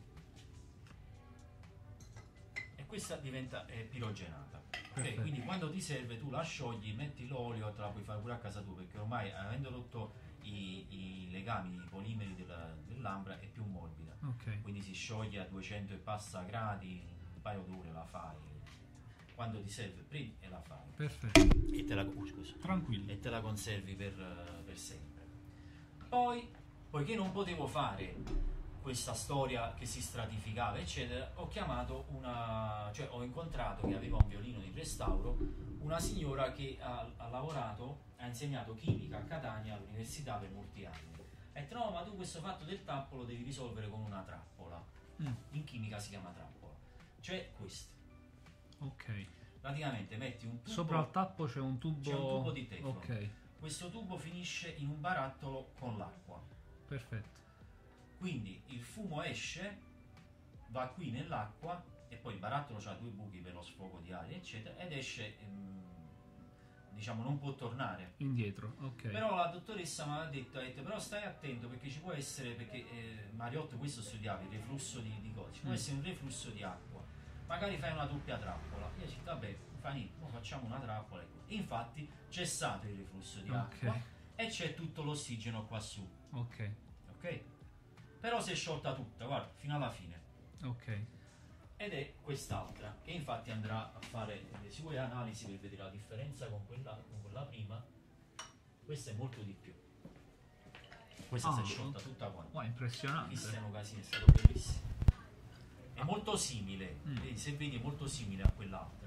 E questa diventa eh, pirogenata. Ok, Perfetto. quindi quando ti serve tu la sciogli, metti l'olio, te la puoi fare pure a casa tua, perché ormai avendo rotto i, i legami, i polimeri della, dell'ambra è più morbida. Ok. Quindi si scioglie a duecento e passa gradi, un paio d'ore la fai. Quando ti serve prendi e la fai. Perfetto. E te la, uh, scusa. Tranquillo. E te la conservi per, per sempre. Poi, poiché non potevo fare questa storia che si stratificava eccetera, ho chiamato una, cioè ho incontrato, che aveva un violino di restauro, una signora che ha, ha lavorato, ha insegnato chimica a Catania all'università per molti anni. Ha detto no, ma tu questo fatto del tappo lo devi risolvere con una trappola. Mm. In chimica si chiama trappola, cioè questo. Ok. Praticamente metti un tubo, Sopra il tappo c'è un tubo. c'è un tubo di teflon. Ok. Questo tubo finisce in un barattolo con l'acqua. Perfetto. Quindi il fumo esce, va qui nell'acqua e poi il barattolo ha due buchi per lo sfogo di aria eccetera, ed esce, ehm, diciamo non può tornare. Indietro. Ok. Però la dottoressa mi ha detto, ha detto però stai attento perché ci può essere, perché eh, Mariotto questo studiava, il reflusso di, di cose, ci può Mm. essere un reflusso di acqua, magari fai una doppia trappola. Io ho detto vabbè, fa niente, mo facciamo una trappola. E infatti c'è stato il reflusso di Ok. acqua e c'è tutto l'ossigeno qua su, Ok. ok? Però si è sciolta tutta, guarda, fino alla fine. Ok. Ed è quest'altra, che infatti andrà a fare le sue analisi per vedere la differenza con quella, con quella prima. Questa è molto di più. Questa Ah, si è sciolta ok. tutta quanta. Wow, impressionante. Cristiano Casini è stato bellissimo. È molto simile, Mm. vedi, se vedi è molto simile a quell'altra.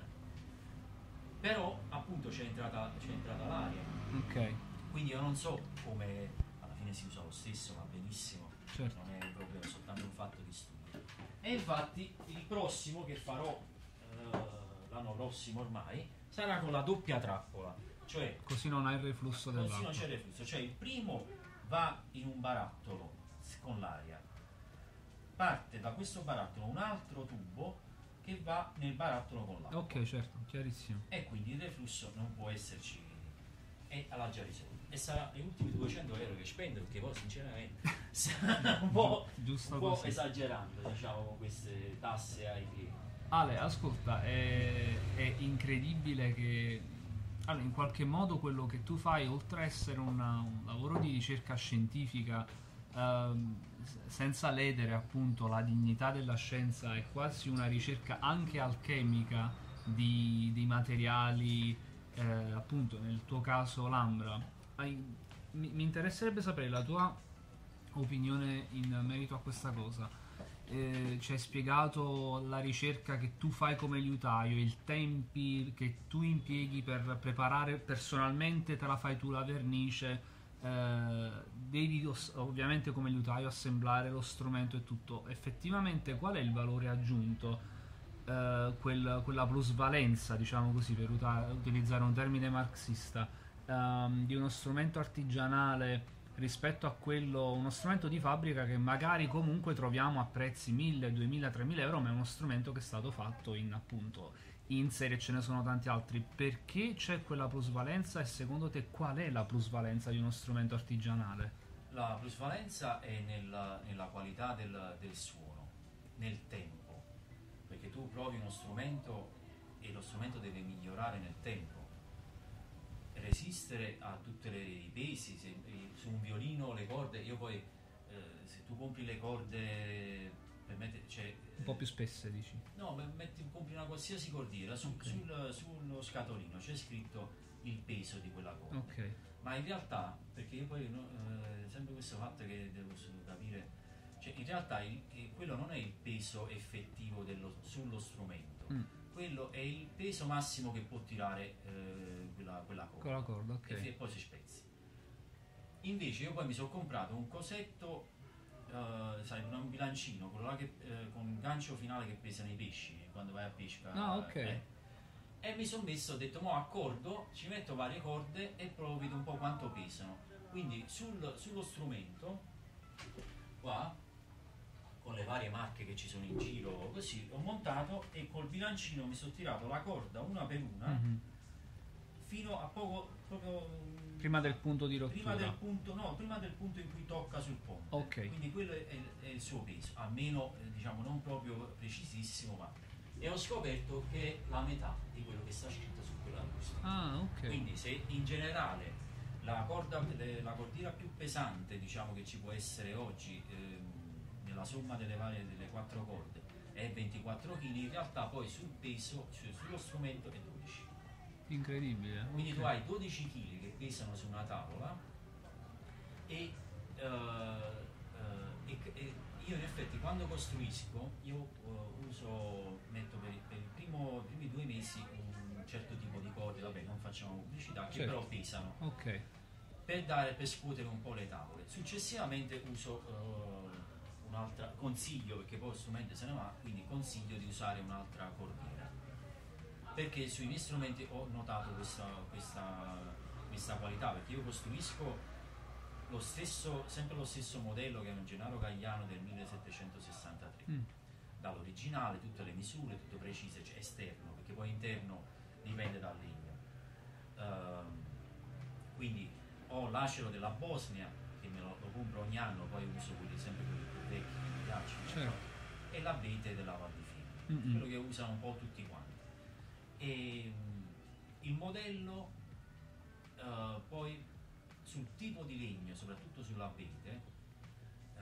Però appunto c'è entrata, c'è entrata l'aria. Ok. Quindi io non so come alla fine si usa lo stesso, va benissimo. Certo. Non è proprio soltanto un fatto di studio. E infatti il prossimo che farò eh, l'anno prossimo ormai sarà con la doppia trappola, cioè Così non hai il reflusso così dell'acqua. non c'è reflusso, cioè il primo va in un barattolo con l'aria, parte da questo barattolo un altro tubo che va nel barattolo con l'acqua. Ok, certo, chiarissimo. E quindi il reflusso non può esserci, e l'ha già risolto. E sarà gli ultimi duecento euro che spendo, perché poi sinceramente sarà un po', Giusto un po' così. esagerando, diciamo, con queste tasse ai piedi. Ale, ascolta, è, è incredibile che allora, in qualche modo quello che tu fai, oltre a essere una- un lavoro di ricerca scientifica, ehm, s- senza ledere appunto la dignità della scienza, è quasi una ricerca anche alchemica di, dei materiali, eh, appunto nel tuo caso l'ambra. Hai- mi, mi interesserebbe sapere la tua opinione in merito a questa cosa. Eh, ci hai spiegato la ricerca che tu fai come liutaio, i tempi che tu impieghi per preparare personalmente, te la fai tu la vernice, eh, devi os- ovviamente come liutaio assemblare lo strumento e tutto. Effettivamente qual è il valore aggiunto, eh, quel- quella plusvalenza, diciamo così, per uta- utilizzare un termine marxista, ehm, di uno strumento artigianale rispetto a quello, uno strumento di fabbrica che magari comunque troviamo a prezzi mille, duemila, tremila euro, ma è uno strumento che è stato fatto in appunto in serie, e ce ne sono tanti altri. Perché c'è quella plusvalenza e secondo te qual è la plusvalenza di uno strumento artigianale? La plusvalenza è nella, nella qualità del, del suono, nel tempo, perché tu provi uno strumento e lo strumento deve migliorare nel tempo, resistere a tutti i pesi. Se, eh, su un violino le corde, io poi eh, se tu compri le corde per mettere, cioè, Un po' più spesse, dici? no, ma metti, compri una qualsiasi cordiera, su- Ok. sul, sullo scatolino c'è scritto il peso di quella corda. Ok. Ma in realtà, perché io poi no, eh, sempre questo fatto che devo s- capire, cioè in realtà il- eh, quello non è il peso effettivo dello- sullo strumento, Mm. quello è il peso massimo che può tirare eh, quella, quella corda. Con la corda, ok. E, e poi si spezzi. Invece io poi mi sono comprato un cosetto, eh, sai, un bilancino, quello là che, eh, con un gancio finale che pesa nei pesci, quando vai a pesca. Ah, ok. eh. E mi sono messo, ho detto, mo accordo, ci metto varie corde e provo, vedo un po' quanto pesano. Quindi sul, sullo strumento, qua, con le varie marche che ci sono in giro, così, ho montato e col bilancino mi sono tirato la corda una per una, mm-hmm. fino a poco, proprio... Prima del punto di rottura? Prima del punto, no, prima del punto in cui tocca sul ponte. Okay. Quindi quello è, è il suo peso, almeno, eh, diciamo, non proprio precisissimo, ma... E ho scoperto che è la metà di quello che sta scritto su quella busta. Ah, ok. Quindi se in generale la corda, la cordiera più pesante, diciamo, che ci può essere oggi ehm, nella somma delle varie delle quattro corde è ventiquattro chili, in realtà poi sul peso, cioè sullo strumento è dodici. Incredibile. Quindi okay. tu hai dodici chili che pesano su una tavola e, uh, uh, e, e io in effetti quando costruisco io uh, uso, metto per, per il primo, i primi due mesi un certo tipo di corde, vabbè non facciamo pubblicità, che certo. però pesano, okay. per dare, per scuotere un po' le tavole. Successivamente uso uh, un'altra, consiglio, perché poi lo strumento se ne va, quindi consiglio di usare un'altra cordiera, perché sui miei strumenti ho notato questa, questa, questa qualità, perché io costruisco lo stesso, sempre lo stesso modello che è un Gennaro Gagliano del millesettecentosessantatré, mm. dall'originale, tutte le misure, tutto precise, cioè esterno, perché poi interno dipende dal legno. Uh, quindi ho l'acero della Bosnia, che me lo, lo compro ogni anno, poi uso quelli sempre quelli più vecchi che mi piacciono, certo. E l'abete della Val di Fiemme, mm-hmm. quello che usano un po' tutti quanti. E um, il modello uh, poi sul tipo di legno, soprattutto sull'abete, uh,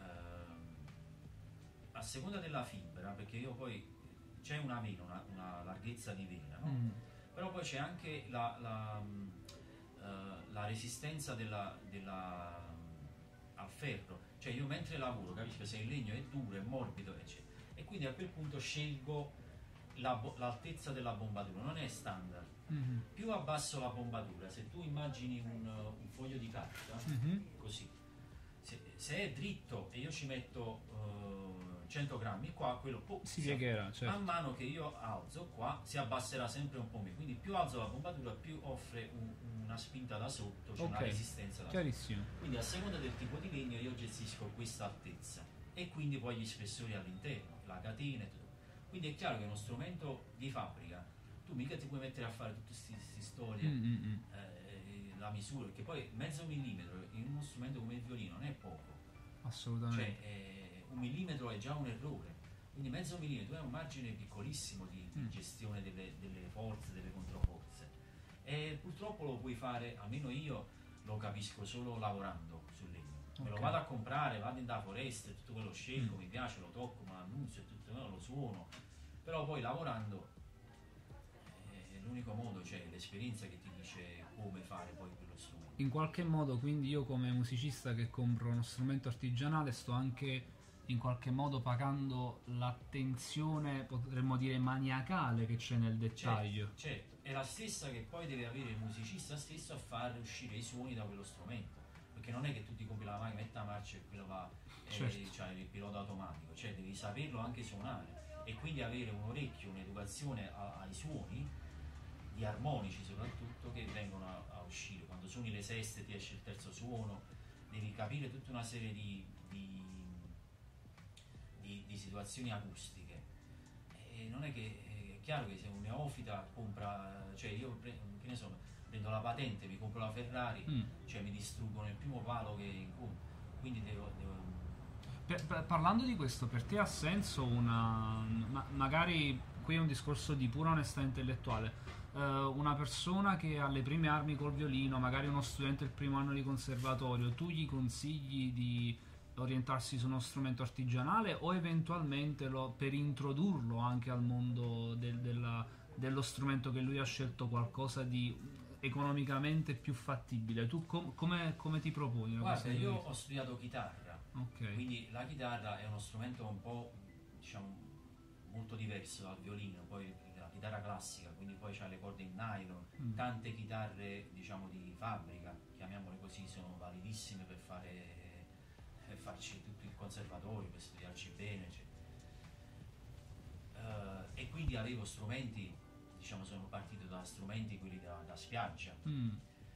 a seconda della fibra, perché io poi c'è una vena, una, una larghezza di vena, no? Mm. Però poi c'è anche la, la, uh, la resistenza della, della, al ferro, cioè io mentre lavoro capisco se il legno è duro, è morbido, eccetera, e quindi a quel punto scelgo La, l'altezza della bombatura, non è standard. Mm-hmm. Più abbasso la bombatura, se tu immagini un, un foglio di carta, mm-hmm. così, se, se è dritto e io ci metto uh, cento grammi qua, quello po- si piegherà, certo. Man mano che io alzo qua si abbasserà sempre un po' meno, quindi più alzo la bombatura più offre un, una spinta da sotto, cioè okay. una resistenza da Chiarissimo. sotto. Quindi a seconda del tipo di legno io gestisco questa altezza e quindi poi gli spessori all'interno, la catena e tutto. Quindi è chiaro che uno strumento di fabbrica, tu mica ti puoi mettere a fare tutte queste storie, mm-hmm. eh, la misura, perché poi mezzo millimetro in uno strumento come il violino non è poco. Assolutamente. Cioè eh, un millimetro è già un errore, quindi mezzo millimetro è un margine piccolissimo di, di mm. gestione delle, delle forze, delle controforze. E purtroppo lo puoi fare, almeno io lo capisco solo lavorando sul legno. Okay. Me lo vado a comprare, vado in da foresta, tutto quello scelgo, mm. mi piace, lo tocco, me lo annunzio e tutto quello, lo suono. Però poi lavorando è l'unico modo, cioè l'esperienza che ti dice come fare poi quello strumento. In qualche modo, quindi io come musicista che compro uno strumento artigianale sto anche in qualche modo pagando l'attenzione, potremmo dire maniacale, che c'è nel dettaglio. Certo, certo, è la stessa che poi deve avere il musicista stesso a far uscire i suoni da quello strumento, perché non è che tu ti compri la macchina, metti la marcia e quello va, certo. e c'hai il pilota automatico, cioè devi saperlo anche suonare e quindi avere un orecchio, un'educazione a, ai suoni, di armonici soprattutto, che vengono a, a uscire. Quando suoni le seste ti esce il terzo suono, devi capire tutta una serie di, di, di, di situazioni acustiche. E non è che, è chiaro che se un neofita compra, cioè io pre, che ne so, prendo la patente, mi compro la Ferrari, mm. cioè mi distruggono il primo palo che incontro, quindi devo, devo Per, per, parlando di questo, per te ha senso una, ma, magari qui è un discorso di pura onestà intellettuale, uh, una persona che ha le prime armi col violino, magari uno studente del primo anno di conservatorio, tu gli consigli di orientarsi su uno strumento artigianale o eventualmente lo, per introdurlo anche al mondo del, della, dello strumento che lui ha scelto, qualcosa di economicamente più fattibile? Tu com, come, come ti proponi? Guarda, io ho studiato chitarra. Okay. Quindi la chitarra è uno strumento un po', diciamo, molto diverso dal violino, poi la chitarra classica, quindi poi c'ha le corde in nylon, mm. tante chitarre, diciamo, di fabbrica, chiamiamole così, sono validissime per fare, per farci tutto il conservatorio, per studiarci bene, uh, e quindi avevo strumenti, diciamo sono partito da strumenti quelli da, da spiaggia. Mm.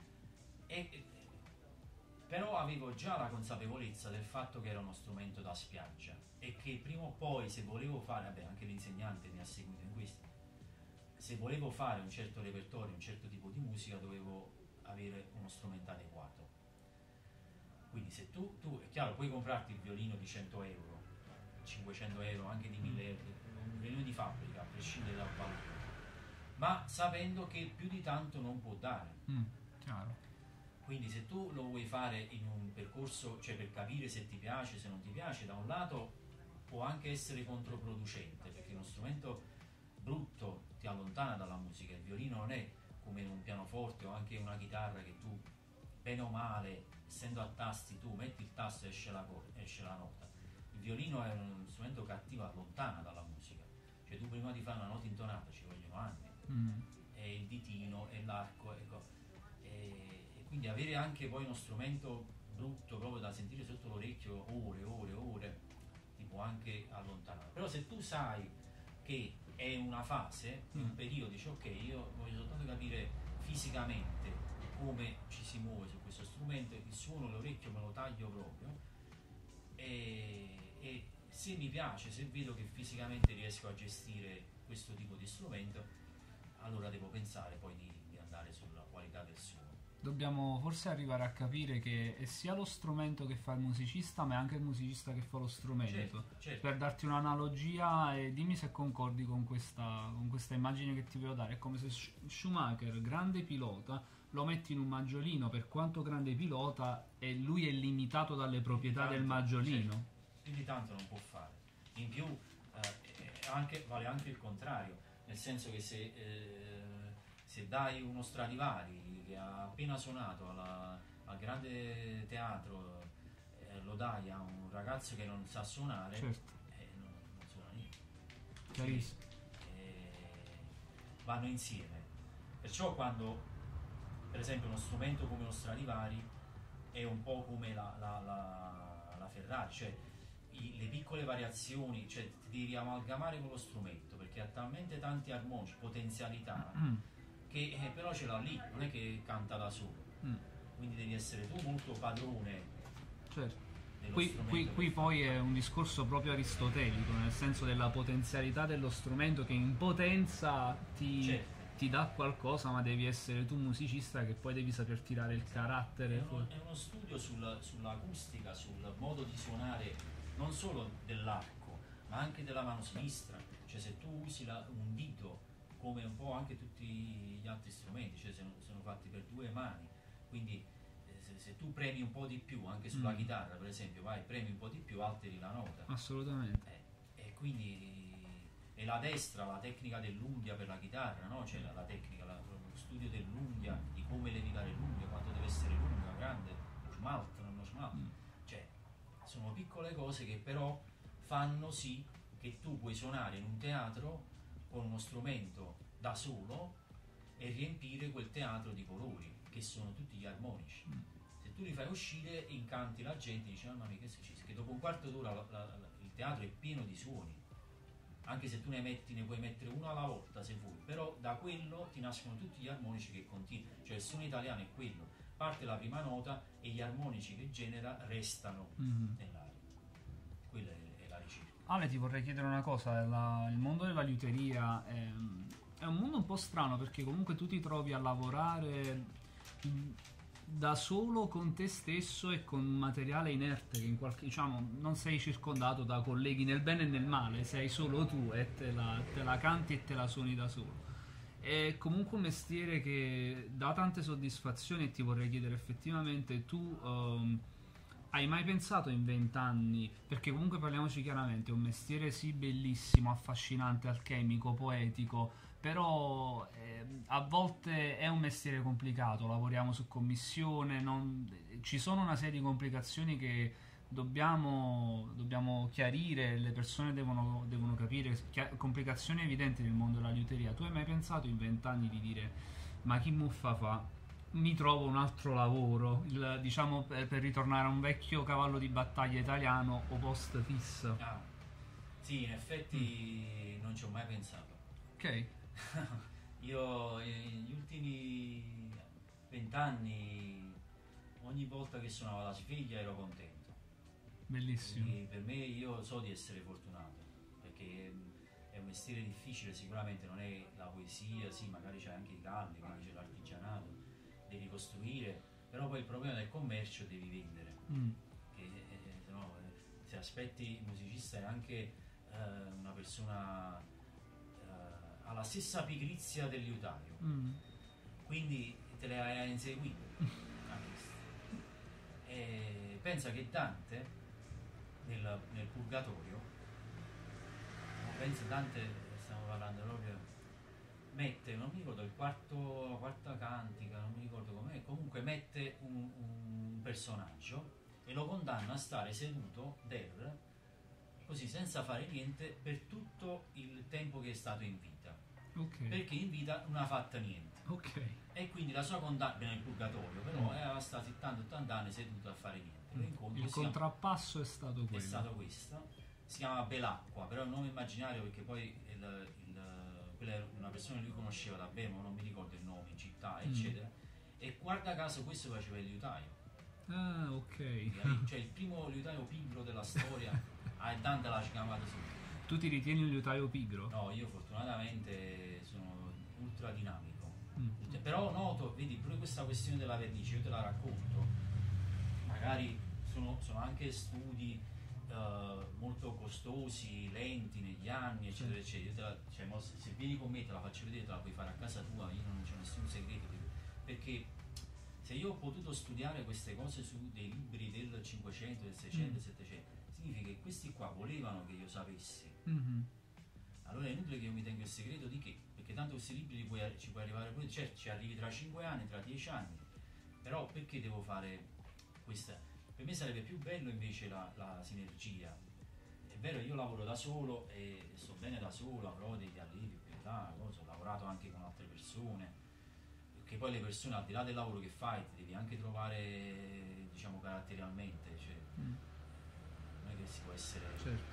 E, però avevo già la consapevolezza del fatto che era uno strumento da spiaggia e che prima o poi, se volevo fare, vabbè, anche l'insegnante mi ha seguito in questo, se volevo fare un certo repertorio, un certo tipo di musica, dovevo avere uno strumento adeguato. Quindi se tu, tu è chiaro, puoi comprarti il violino di cento euro, cinquecento euro, anche di mille euro, un violino di fabbrica, a prescindere dal valore, ma sapendo che più di tanto non può dare. Mm, chiaro. Quindi se tu lo vuoi fare in un percorso, cioè per capire se ti piace, se non ti piace, da un lato può anche essere controproducente, perché uno strumento brutto ti allontana dalla musica. Il violino non è come un pianoforte o anche una chitarra che tu, bene o male, essendo a tasti, tu metti il tasto e esce la, esce la nota. Il violino è un strumento cattivo, allontana dalla musica. Cioè tu prima di fare una nota intonata ci vogliono anni. Mm. E il ditino e l'arco, ecco. E, quindi avere anche poi uno strumento brutto proprio da sentire sotto l'orecchio ore, ore, ore, ti può anche allontanare. Però se tu sai che è una fase, mm. un periodo, dici ok, io voglio soltanto capire fisicamente come ci si muove su questo strumento, il suono, l'orecchio me lo taglio proprio, e, e se mi piace, se vedo che fisicamente riesco a gestire questo tipo di strumento, allora devo pensare poi di, di andare sulla qualità del suono. Dobbiamo forse arrivare a capire che è sia lo strumento che fa il musicista, ma è anche il musicista che fa lo strumento. Certo, certo. Per darti un'analogia, e dimmi se concordi con questa, con questa immagine che ti voglio dare, è come se Schumacher, grande pilota, lo metti in un maggiolino, per quanto grande pilota, e lui è limitato dalle proprietà tanto, del maggiolino. Certo. Più di tanto non può fare. In più eh, anche, vale anche il contrario, nel senso che se, eh, se dai uno Stradivari che ha appena suonato alla, al grande teatro, eh, lo dai a un ragazzo che non sa suonare, certo. eh, non, non suona niente. Chiarissimo. Eh, vanno insieme. Perciò quando, per esempio, uno strumento come lo Stradivari è un po' come la, la, la, la Ferrari, cioè i, le piccole variazioni, cioè ti devi amalgamare con lo strumento perché ha talmente tanti armonici, potenzialità, mm. che eh, però ce l'ha lì, non è che canta da solo. Mm. Quindi devi essere tu molto padrone. Certo. Qui, qui, qui poi è un discorso proprio aristotelico, nel senso della potenzialità dello strumento che in potenza ti, certo. ti dà qualcosa, ma devi essere tu musicista che poi devi saper tirare il carattere. È uno, è uno studio sul, sull'acustica, sul modo di suonare non solo dell'arco, ma anche della mano sinistra. Cioè se tu usi la, un dito, come un po' anche tutti gli altri strumenti, cioè sono, sono fatti per due mani, quindi eh, se, se tu premi un po' di più, anche sulla mm. chitarra per esempio, vai, premi un po' di più, alteri la nota. Assolutamente. Eh, e quindi e la destra, la tecnica dell'unghia per la chitarra, no? Cioè la, la tecnica, la, lo studio dell'unghia, di come levigare l'unghia, quanto deve essere lunga, grande, lo smalto, non lo smalto. Mm. Cioè, sono piccole cose che però fanno sì che tu puoi suonare in un teatro con uno strumento da solo e riempire quel teatro di colori che sono tutti gli armonici. Mm. Se tu li fai uscire, incanti la gente, dice mamma mia che succede, che dopo un quarto d'ora la, la, la, il teatro è pieno di suoni, anche se tu ne metti, ne puoi mettere uno alla volta se vuoi, però da quello ti nascono tutti gli armonici che continuano, cioè il suono italiano è quello, parte la prima nota e gli armonici che genera restano mm-hmm. nell'aria. Quella è, è la ricerca. Ale, ti vorrei chiedere una cosa, la, il mondo della liuteria è, è un mondo un po' strano perché comunque tu ti trovi a lavorare da solo con te stesso e con materiale inerte che in qualche, diciamo, non sei circondato da colleghi nel bene e nel male, sei solo tu e te la, te la canti e te la suoni da solo. È comunque un mestiere che dà tante soddisfazioni e ti vorrei chiedere effettivamente tu um, hai mai pensato in vent'anni, perché comunque parliamoci chiaramente, è un mestiere sì bellissimo, affascinante, alchemico, poetico, però eh, a volte è un mestiere complicato, lavoriamo su commissione, non, ci sono una serie di complicazioni che dobbiamo, dobbiamo chiarire, le persone devono, devono capire, complicazioni evidenti nel mondo della liuteria. Tu hai mai pensato in vent'anni di dire ma chi muffa fa? Mi trovo un altro lavoro, il, diciamo per, per ritornare a un vecchio cavallo di battaglia italiano o post fisso. Ah, sì, in effetti mm. non ci ho mai pensato. Ok. Io eh, negli ultimi vent'anni, ogni volta che suonavo la sveglia ero contento. Bellissimo. Quindi per me, io so di essere fortunato, perché è un mestiere difficile, sicuramente non è la poesia, sì, magari c'è anche i calli, quindi c'è l'artigianato, devi costruire, però poi il problema del commercio devi vendere, Mm. che eh, se no, eh, se aspetti il musicista è anche eh, una persona eh, ha la stessa pigrizia del liutaio, Mm. quindi te le hai inseguite a queste. E pensa che Dante nel, nel Purgatorio, no, pensa Dante, stiamo parlando proprio, mette, non mi ricordo il quarto, la quarta cantica, non mi ricordo com'è, comunque mette un, un personaggio e lo condanna a stare seduto der, così senza fare niente per tutto il tempo che è stato in vita, Ok. perché in vita non ha fatto niente. Ok. E quindi la sua condanna nel purgatorio, però, era stato settanta ottanta anni seduto a fare niente. Lo incontro, Il si chiama- contrappasso è stato è quello. stato questo, si chiama Belacqua, però è un nome immaginario perché poi il, il, quella era una persona che lui conosceva da bene, ma non mi ricordo il nome, in città, Mm. eccetera. E guarda caso questo faceva il liutaio. Ah, ok. Quindi, cioè il primo liutaio pigro della storia, a Dante l'ha chiamato subito. Tu ti ritieni un liutaio pigro? No, io fortunatamente sono ultra dinamico. Mm. Però noto, vedi, pure questa questione della vernice, io te la racconto, magari sono, sono anche studi eh, molto costosi, lenti negli anni, eccetera, eccetera. Io te la- cioè, mo se, se vieni con me te la faccio vedere, te la puoi fare a casa tua, io non c'è nessun segreto, di- perché se io ho potuto studiare queste cose su dei libri del cinquecento, del seicento, del settecento, significa che questi qua volevano che io sapessi. Mhm. Allora è inutile che io mi tenga il segreto di che? Perché tanto questi libri li puoi, ci puoi arrivare pure, certo ci arrivi tra cinque anni, tra dieci anni, però perché devo fare questa? Per me sarebbe più bello invece la, la sinergia. È vero, io lavoro da solo e sto bene da solo, avrò degli allievi più in là, cosa, ho lavorato anche con altre persone, perché poi le persone al di là del lavoro che fai ti devi anche trovare, diciamo, caratterialmente, cioè Mm. non è che si può essere, Certo.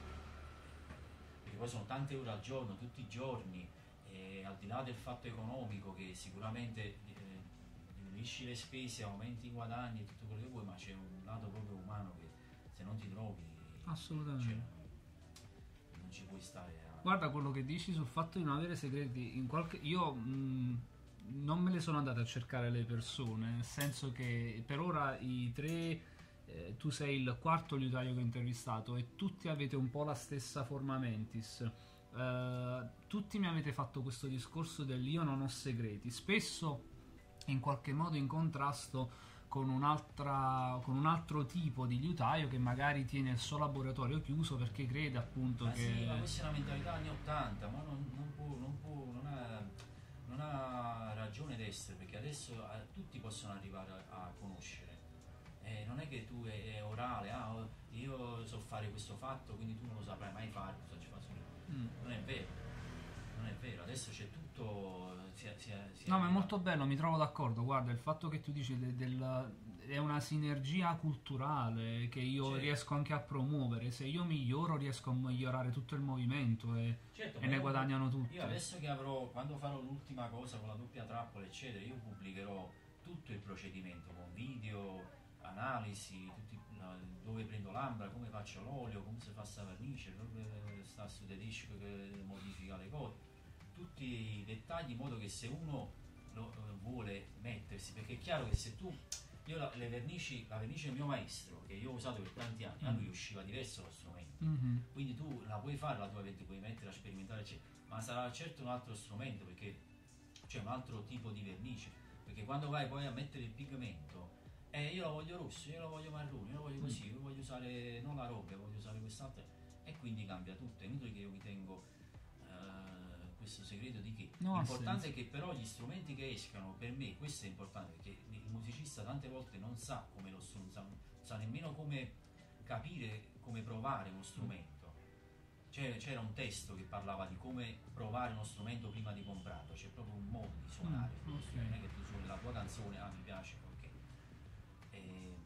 perché poi sono tante ore al giorno, tutti i giorni, e al di là del fatto economico che sicuramente eh, diminuisci le spese, aumenti i guadagni e tutto quello che vuoi, ma c'è un lato proprio umano che se non ti trovi, Assolutamente. cioè, non ci puoi stare a... Guarda quello che dici sul fatto di non avere segreti. In qualche... Io mh, non me le sono andate a cercare le persone, nel senso che per ora i tre, eh, tu sei il quarto liutaio che ho intervistato e tutti avete un po' la stessa forma mentis. Eh, tutti mi avete fatto questo discorso del io non ho segreti, spesso in qualche modo in contrasto con, un'altra, con un altro tipo di liutaio che magari tiene il suo laboratorio chiuso perché crede appunto Ma che... sì, ma questa è una mentalità anni ottanta, ma non, non può, non può, non ha, non ha ragione d'essere, perché adesso eh, tutti possono arrivare a, a conoscere. Eh, non è che tu è, è orale, ah, oh, io so fare questo fatto, quindi tu non lo saprai mai fare, cosa ci fa solo. Mm. Non è vero, non è vero, adesso c'è tutto, si, si, si No, ma è arriva- molto bello, mi trovo d'accordo. Guarda, il fatto che tu dici de- del, è una sinergia culturale che io Certo. riesco anche a promuovere. Se io miglioro, riesco a migliorare tutto il movimento e, Certo, e ma ne io- guadagnano tutti. Io adesso che avrò, quando farò l'ultima cosa con la doppia trappola, eccetera, io pubblicherò tutto il procedimento con video, analisi, tutti, la- dove prendo l'ambra, come faccio l'olio, come si fa sta vernice, dove sta sto tedesco che modifica le cose, tutti i dettagli in modo che se uno lo, eh, vuole mettersi, perché è chiaro che se tu, io la, le vernici, la vernice del mio maestro, che io ho usato per tanti anni, a lui usciva diverso lo strumento. Mhm. Quindi tu la puoi fare la tua ti puoi mettere a sperimentare, eccetera, ma sarà certo un altro strumento perché c'è un altro tipo di vernice. Perché quando vai poi a mettere il pigmento, eh, io lo voglio rosso, io lo voglio marrone, io lo voglio così, io voglio usare non la robbia, voglio usare quest'altra, e quindi cambia tutto. È inutile che io mi tengo eh, questo segreto di che. No, ha L'importante senso. è che però gli strumenti che escano, per me, questo è importante perché il musicista tante volte non sa come lo strumento, non sa nemmeno come capire come provare uno strumento. C'era, c'era un testo che parlava di come provare uno strumento prima di comprarlo, c'è proprio un modo di suonare, Mm, uno ok. strumento, non è che tu suoni la tua canzone, ah mi piace, ok. E-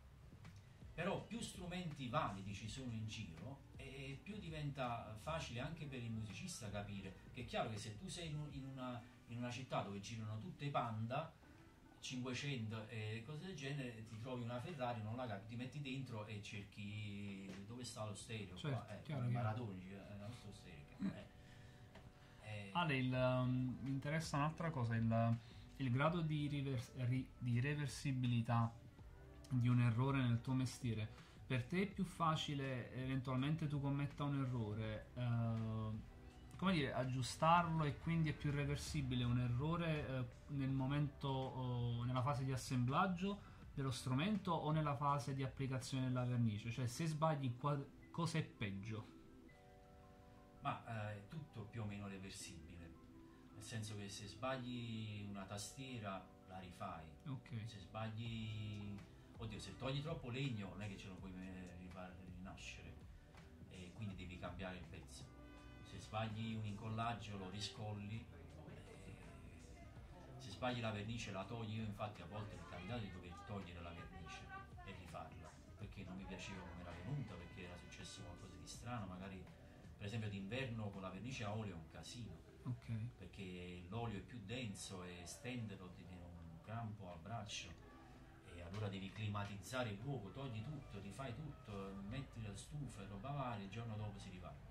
però più strumenti validi ci sono in giro e più diventa facile anche per il musicista capire che è chiaro che se tu sei in, un- in una, in una città dove girano tutte panda cinquecento e cose del genere, ti trovi una Ferrari, non la capi, ti metti dentro e cerchi dove sta lo stereo, certo, qua, eh, chiaro, come chiaro. maratoni, eh, il nostro stereo. Eh. Eh, Ale, il, um, mi interessa un'altra cosa, il, il grado di, rivers- ri- di reversibilità di un errore nel tuo mestiere. Per te è più facile, eventualmente tu commetta un errore, eh, come dire, aggiustarlo e quindi è più reversibile un errore eh, nel momento, oh, nella fase di assemblaggio dello strumento o nella fase di applicazione della vernice? Cioè, se sbagli, qua- cosa è peggio? ma eh, è tutto più o meno reversibile, nel senso che se sbagli una tastiera la rifai, Ok, se sbagli, oddio, se togli troppo legno non è che ce lo puoi eh, rifare rinascere, e quindi devi cambiare il pezzo. Se sbagli un incollaggio lo riscolli, e se sbagli la vernice la togli. Io infatti a volte mi è capitato di dover togliere la vernice e rifarla perché non mi piaceva come era venuta, perché era successo qualcosa di strano, magari per esempio d'inverno con la vernice a olio è un casino, ok. perché l'olio è più denso e stenderlo ti viene un crampo al braccio, e allora devi climatizzare il luogo, togli tutto, rifai tutto, metti la stufa e roba varia, il giorno dopo si ripara.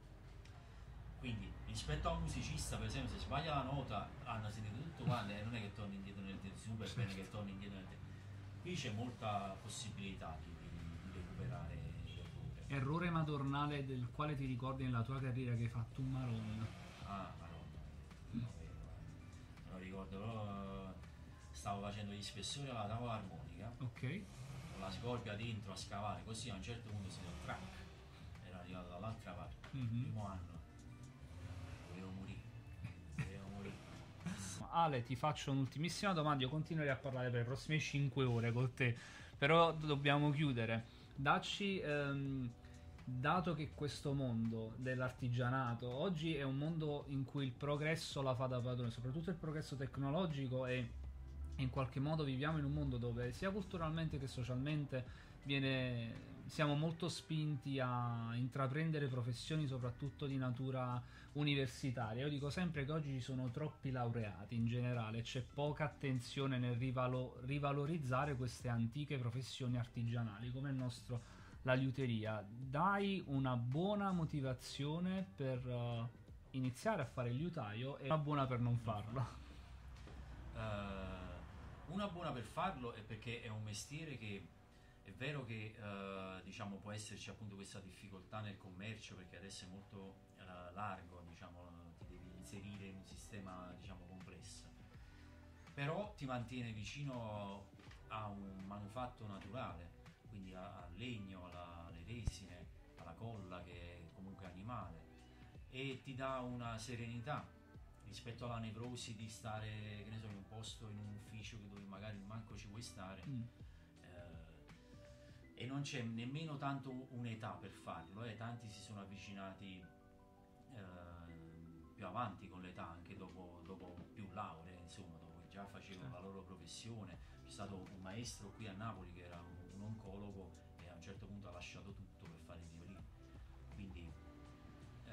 Quindi rispetto a un musicista, per esempio, se sbaglia la nota hanno sentito tutto quanto, e non è che torni indietro nel tempo, super bene che torni indietro nel tempo. Qui c'è molta possibilità di, di, di recuperare l'errore. Errore madornale del quale ti ricordi nella tua carriera che hai fatto un marron. Ah, madonna, non lo vedo, eh. Me lo ricordo, però stavo facendo gli spessori alla tavola armonica, Ok. con la scorbia dentro a scavare, così a un certo punto si fa track, era arrivato dall'altra parte, il Mhm. primo anno, dovevo morire, dovevo morire. Ale, ti faccio un'ultimissima domanda. Io continuerei a parlare per le prossime cinque ore con te, però dobbiamo chiudere. Dacci, ehm, dato che questo mondo dell'artigianato oggi è un mondo in cui il progresso la fa da padrone, soprattutto il progresso tecnologico, e in qualche modo viviamo in un mondo dove sia culturalmente che socialmente viene, siamo molto spinti a intraprendere professioni soprattutto di natura universitaria. Io dico sempre che oggi ci sono troppi laureati in generale, c'è poca attenzione nel rivalo- rivalorizzare queste antiche professioni artigianali come il nostro, la liuteria. Dai una buona motivazione per uh, iniziare a fare il liutaio e una buona per non farlo. Eh, una buona per farlo è perché è un mestiere che è vero che eh, diciamo può esserci appunto questa difficoltà nel commercio, perché adesso è molto eh, largo, diciamo, ti devi inserire in un sistema diciamo complesso, però ti mantiene vicino a un manufatto naturale, quindi a- al legno, alla- alle resine, alla colla che è comunque animale, e ti dà una serenità rispetto alla nevrosi di stare, che ne so, in un posto, in un ufficio dove magari manco ci vuoi stare. Mm. eh, e non c'è nemmeno tanto un'età per farlo, eh. Tanti si sono avvicinati eh, più avanti con l'età, anche dopo, dopo più lauree, insomma, dopo che già facevano la loro professione. C'è stato un maestro qui a Napoli che era un, un oncologo, e a un certo punto ha lasciato tutto per fare il violino. Quindi eh,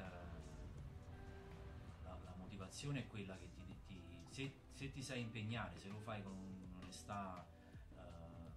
la, la motivazione è quella che ti, ti se, se ti sai impegnare, se lo fai con un'onestà, eh,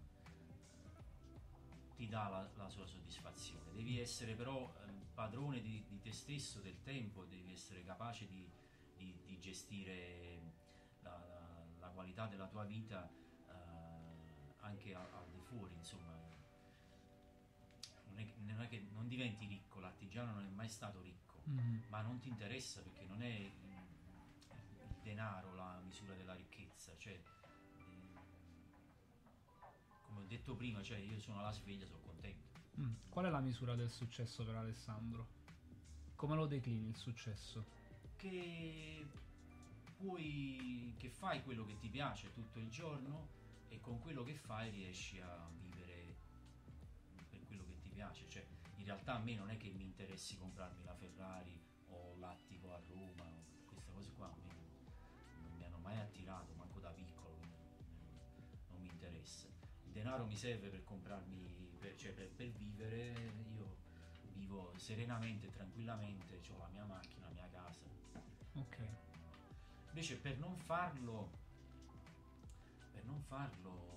ti dà la, la sua soddisfazione. Devi essere però eh, padrone di, di te stesso, del tempo, devi essere capace di, di, di gestire la, la, la qualità della tua vita eh, anche al, al di fuori, insomma. Non è, non è che non diventi ricco, l'artigiano non è mai stato ricco, Mm. ma non ti interessa, perché non è il, il denaro la misura della ricchezza, cioè eh, come ho detto prima, cioè io sono alla sveglia, sono contento. Mm. Qual è la misura del successo per Alessandro? Come lo declini il successo? Che puoi, che fai quello che ti piace tutto il giorno, e con quello che fai riesci a vivere per quello che ti piace. Cioè, in realtà a me non è che mi interessi comprarmi la Ferrari o l'attico a Roma, o queste cose qua a me non mi hanno mai attirato, manco da piccolo, quindi non mi interessa. Il denaro mi serve per comprarmi, per, cioè per, per vivere. Io vivo serenamente e tranquillamente, ho la mia macchina, la mia casa. Ok. Invece per non farlo, per non farlo,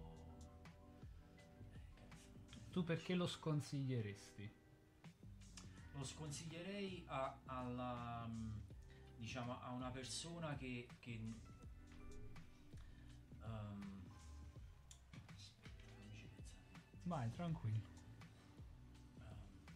Tu perché lo sconsiglieresti? lo sconsiglierei a, alla, mm, diciamo, a una persona che, che um, aspetta, fammici pensare. Vai, tranquillo. Um,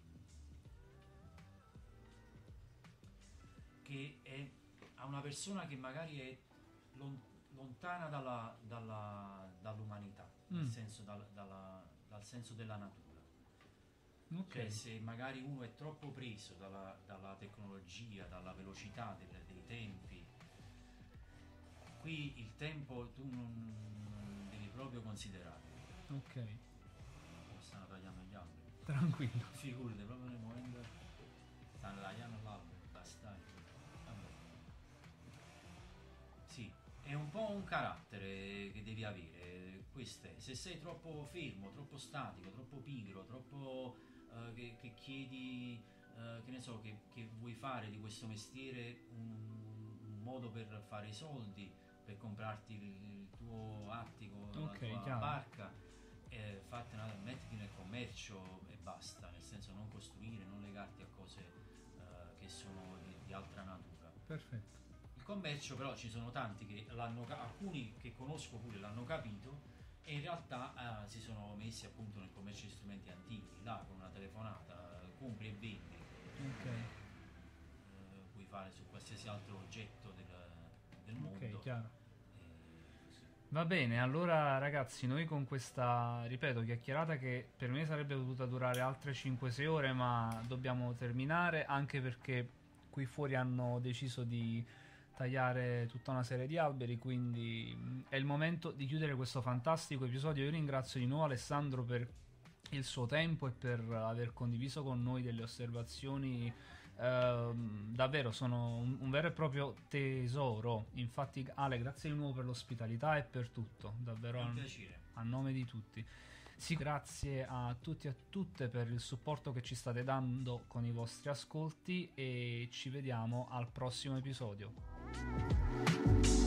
che è a una persona che magari è lon- lontana dalla, dalla- dall'umanità, nel Mm. senso dal, dalla- dal senso della natura. Ok, Cioè, se magari uno è troppo preso dalla, dalla tecnologia, dalla velocità del- dei tempi, qui il tempo tu non, non devi proprio considerare. ok, Oh, stanno tagliando gli alberi. tranquillo. Figurati, proprio nel momento stanno tagliando l'albero, bastardi. Vabbè. Sì, è un po' un carattere che devi avere, questo è. Se sei troppo fermo, troppo statico, troppo pigro, troppo eh, che, che chiedi, eh, che ne so, che, che vuoi fare di questo mestiere un, un modo per fare i soldi, per comprarti il, il tuo attico, la Ok, tua chiaro. barca, eh, fatela, mettiti nel commercio e basta, nel senso non costruire, non legarti a cose eh, che sono di, di altra natura. Perfetto. Il commercio però ci sono tanti che l'hanno, ca- alcuni che conosco pure l'hanno capito e in realtà eh, si sono messi appunto nel commercio di strumenti antichi, là con una telefonata eh, compri e vendi, Ok, eh, puoi fare su qualsiasi altro oggetto del, del mondo. ok, chiaro. Eh, sì. Va bene, allora ragazzi, noi con questa, ripeto, chiacchierata che per me sarebbe potuta durare altre cinque sei ore, ma dobbiamo terminare, anche perché qui fuori hanno deciso di tagliare tutta una serie di alberi, quindi mh, è il momento di chiudere questo fantastico episodio. Io ringrazio di nuovo Alessandro per il suo tempo e per aver condiviso con noi delle osservazioni. Ehm, davvero sono un, un vero e proprio tesoro. Infatti, Ale, grazie di nuovo per l'ospitalità e per tutto, davvero È un a, piacere. a nome di tutti. Sì, grazie a tutti e a tutte per il supporto che ci state dando con i vostri ascolti e ci vediamo al prossimo episodio.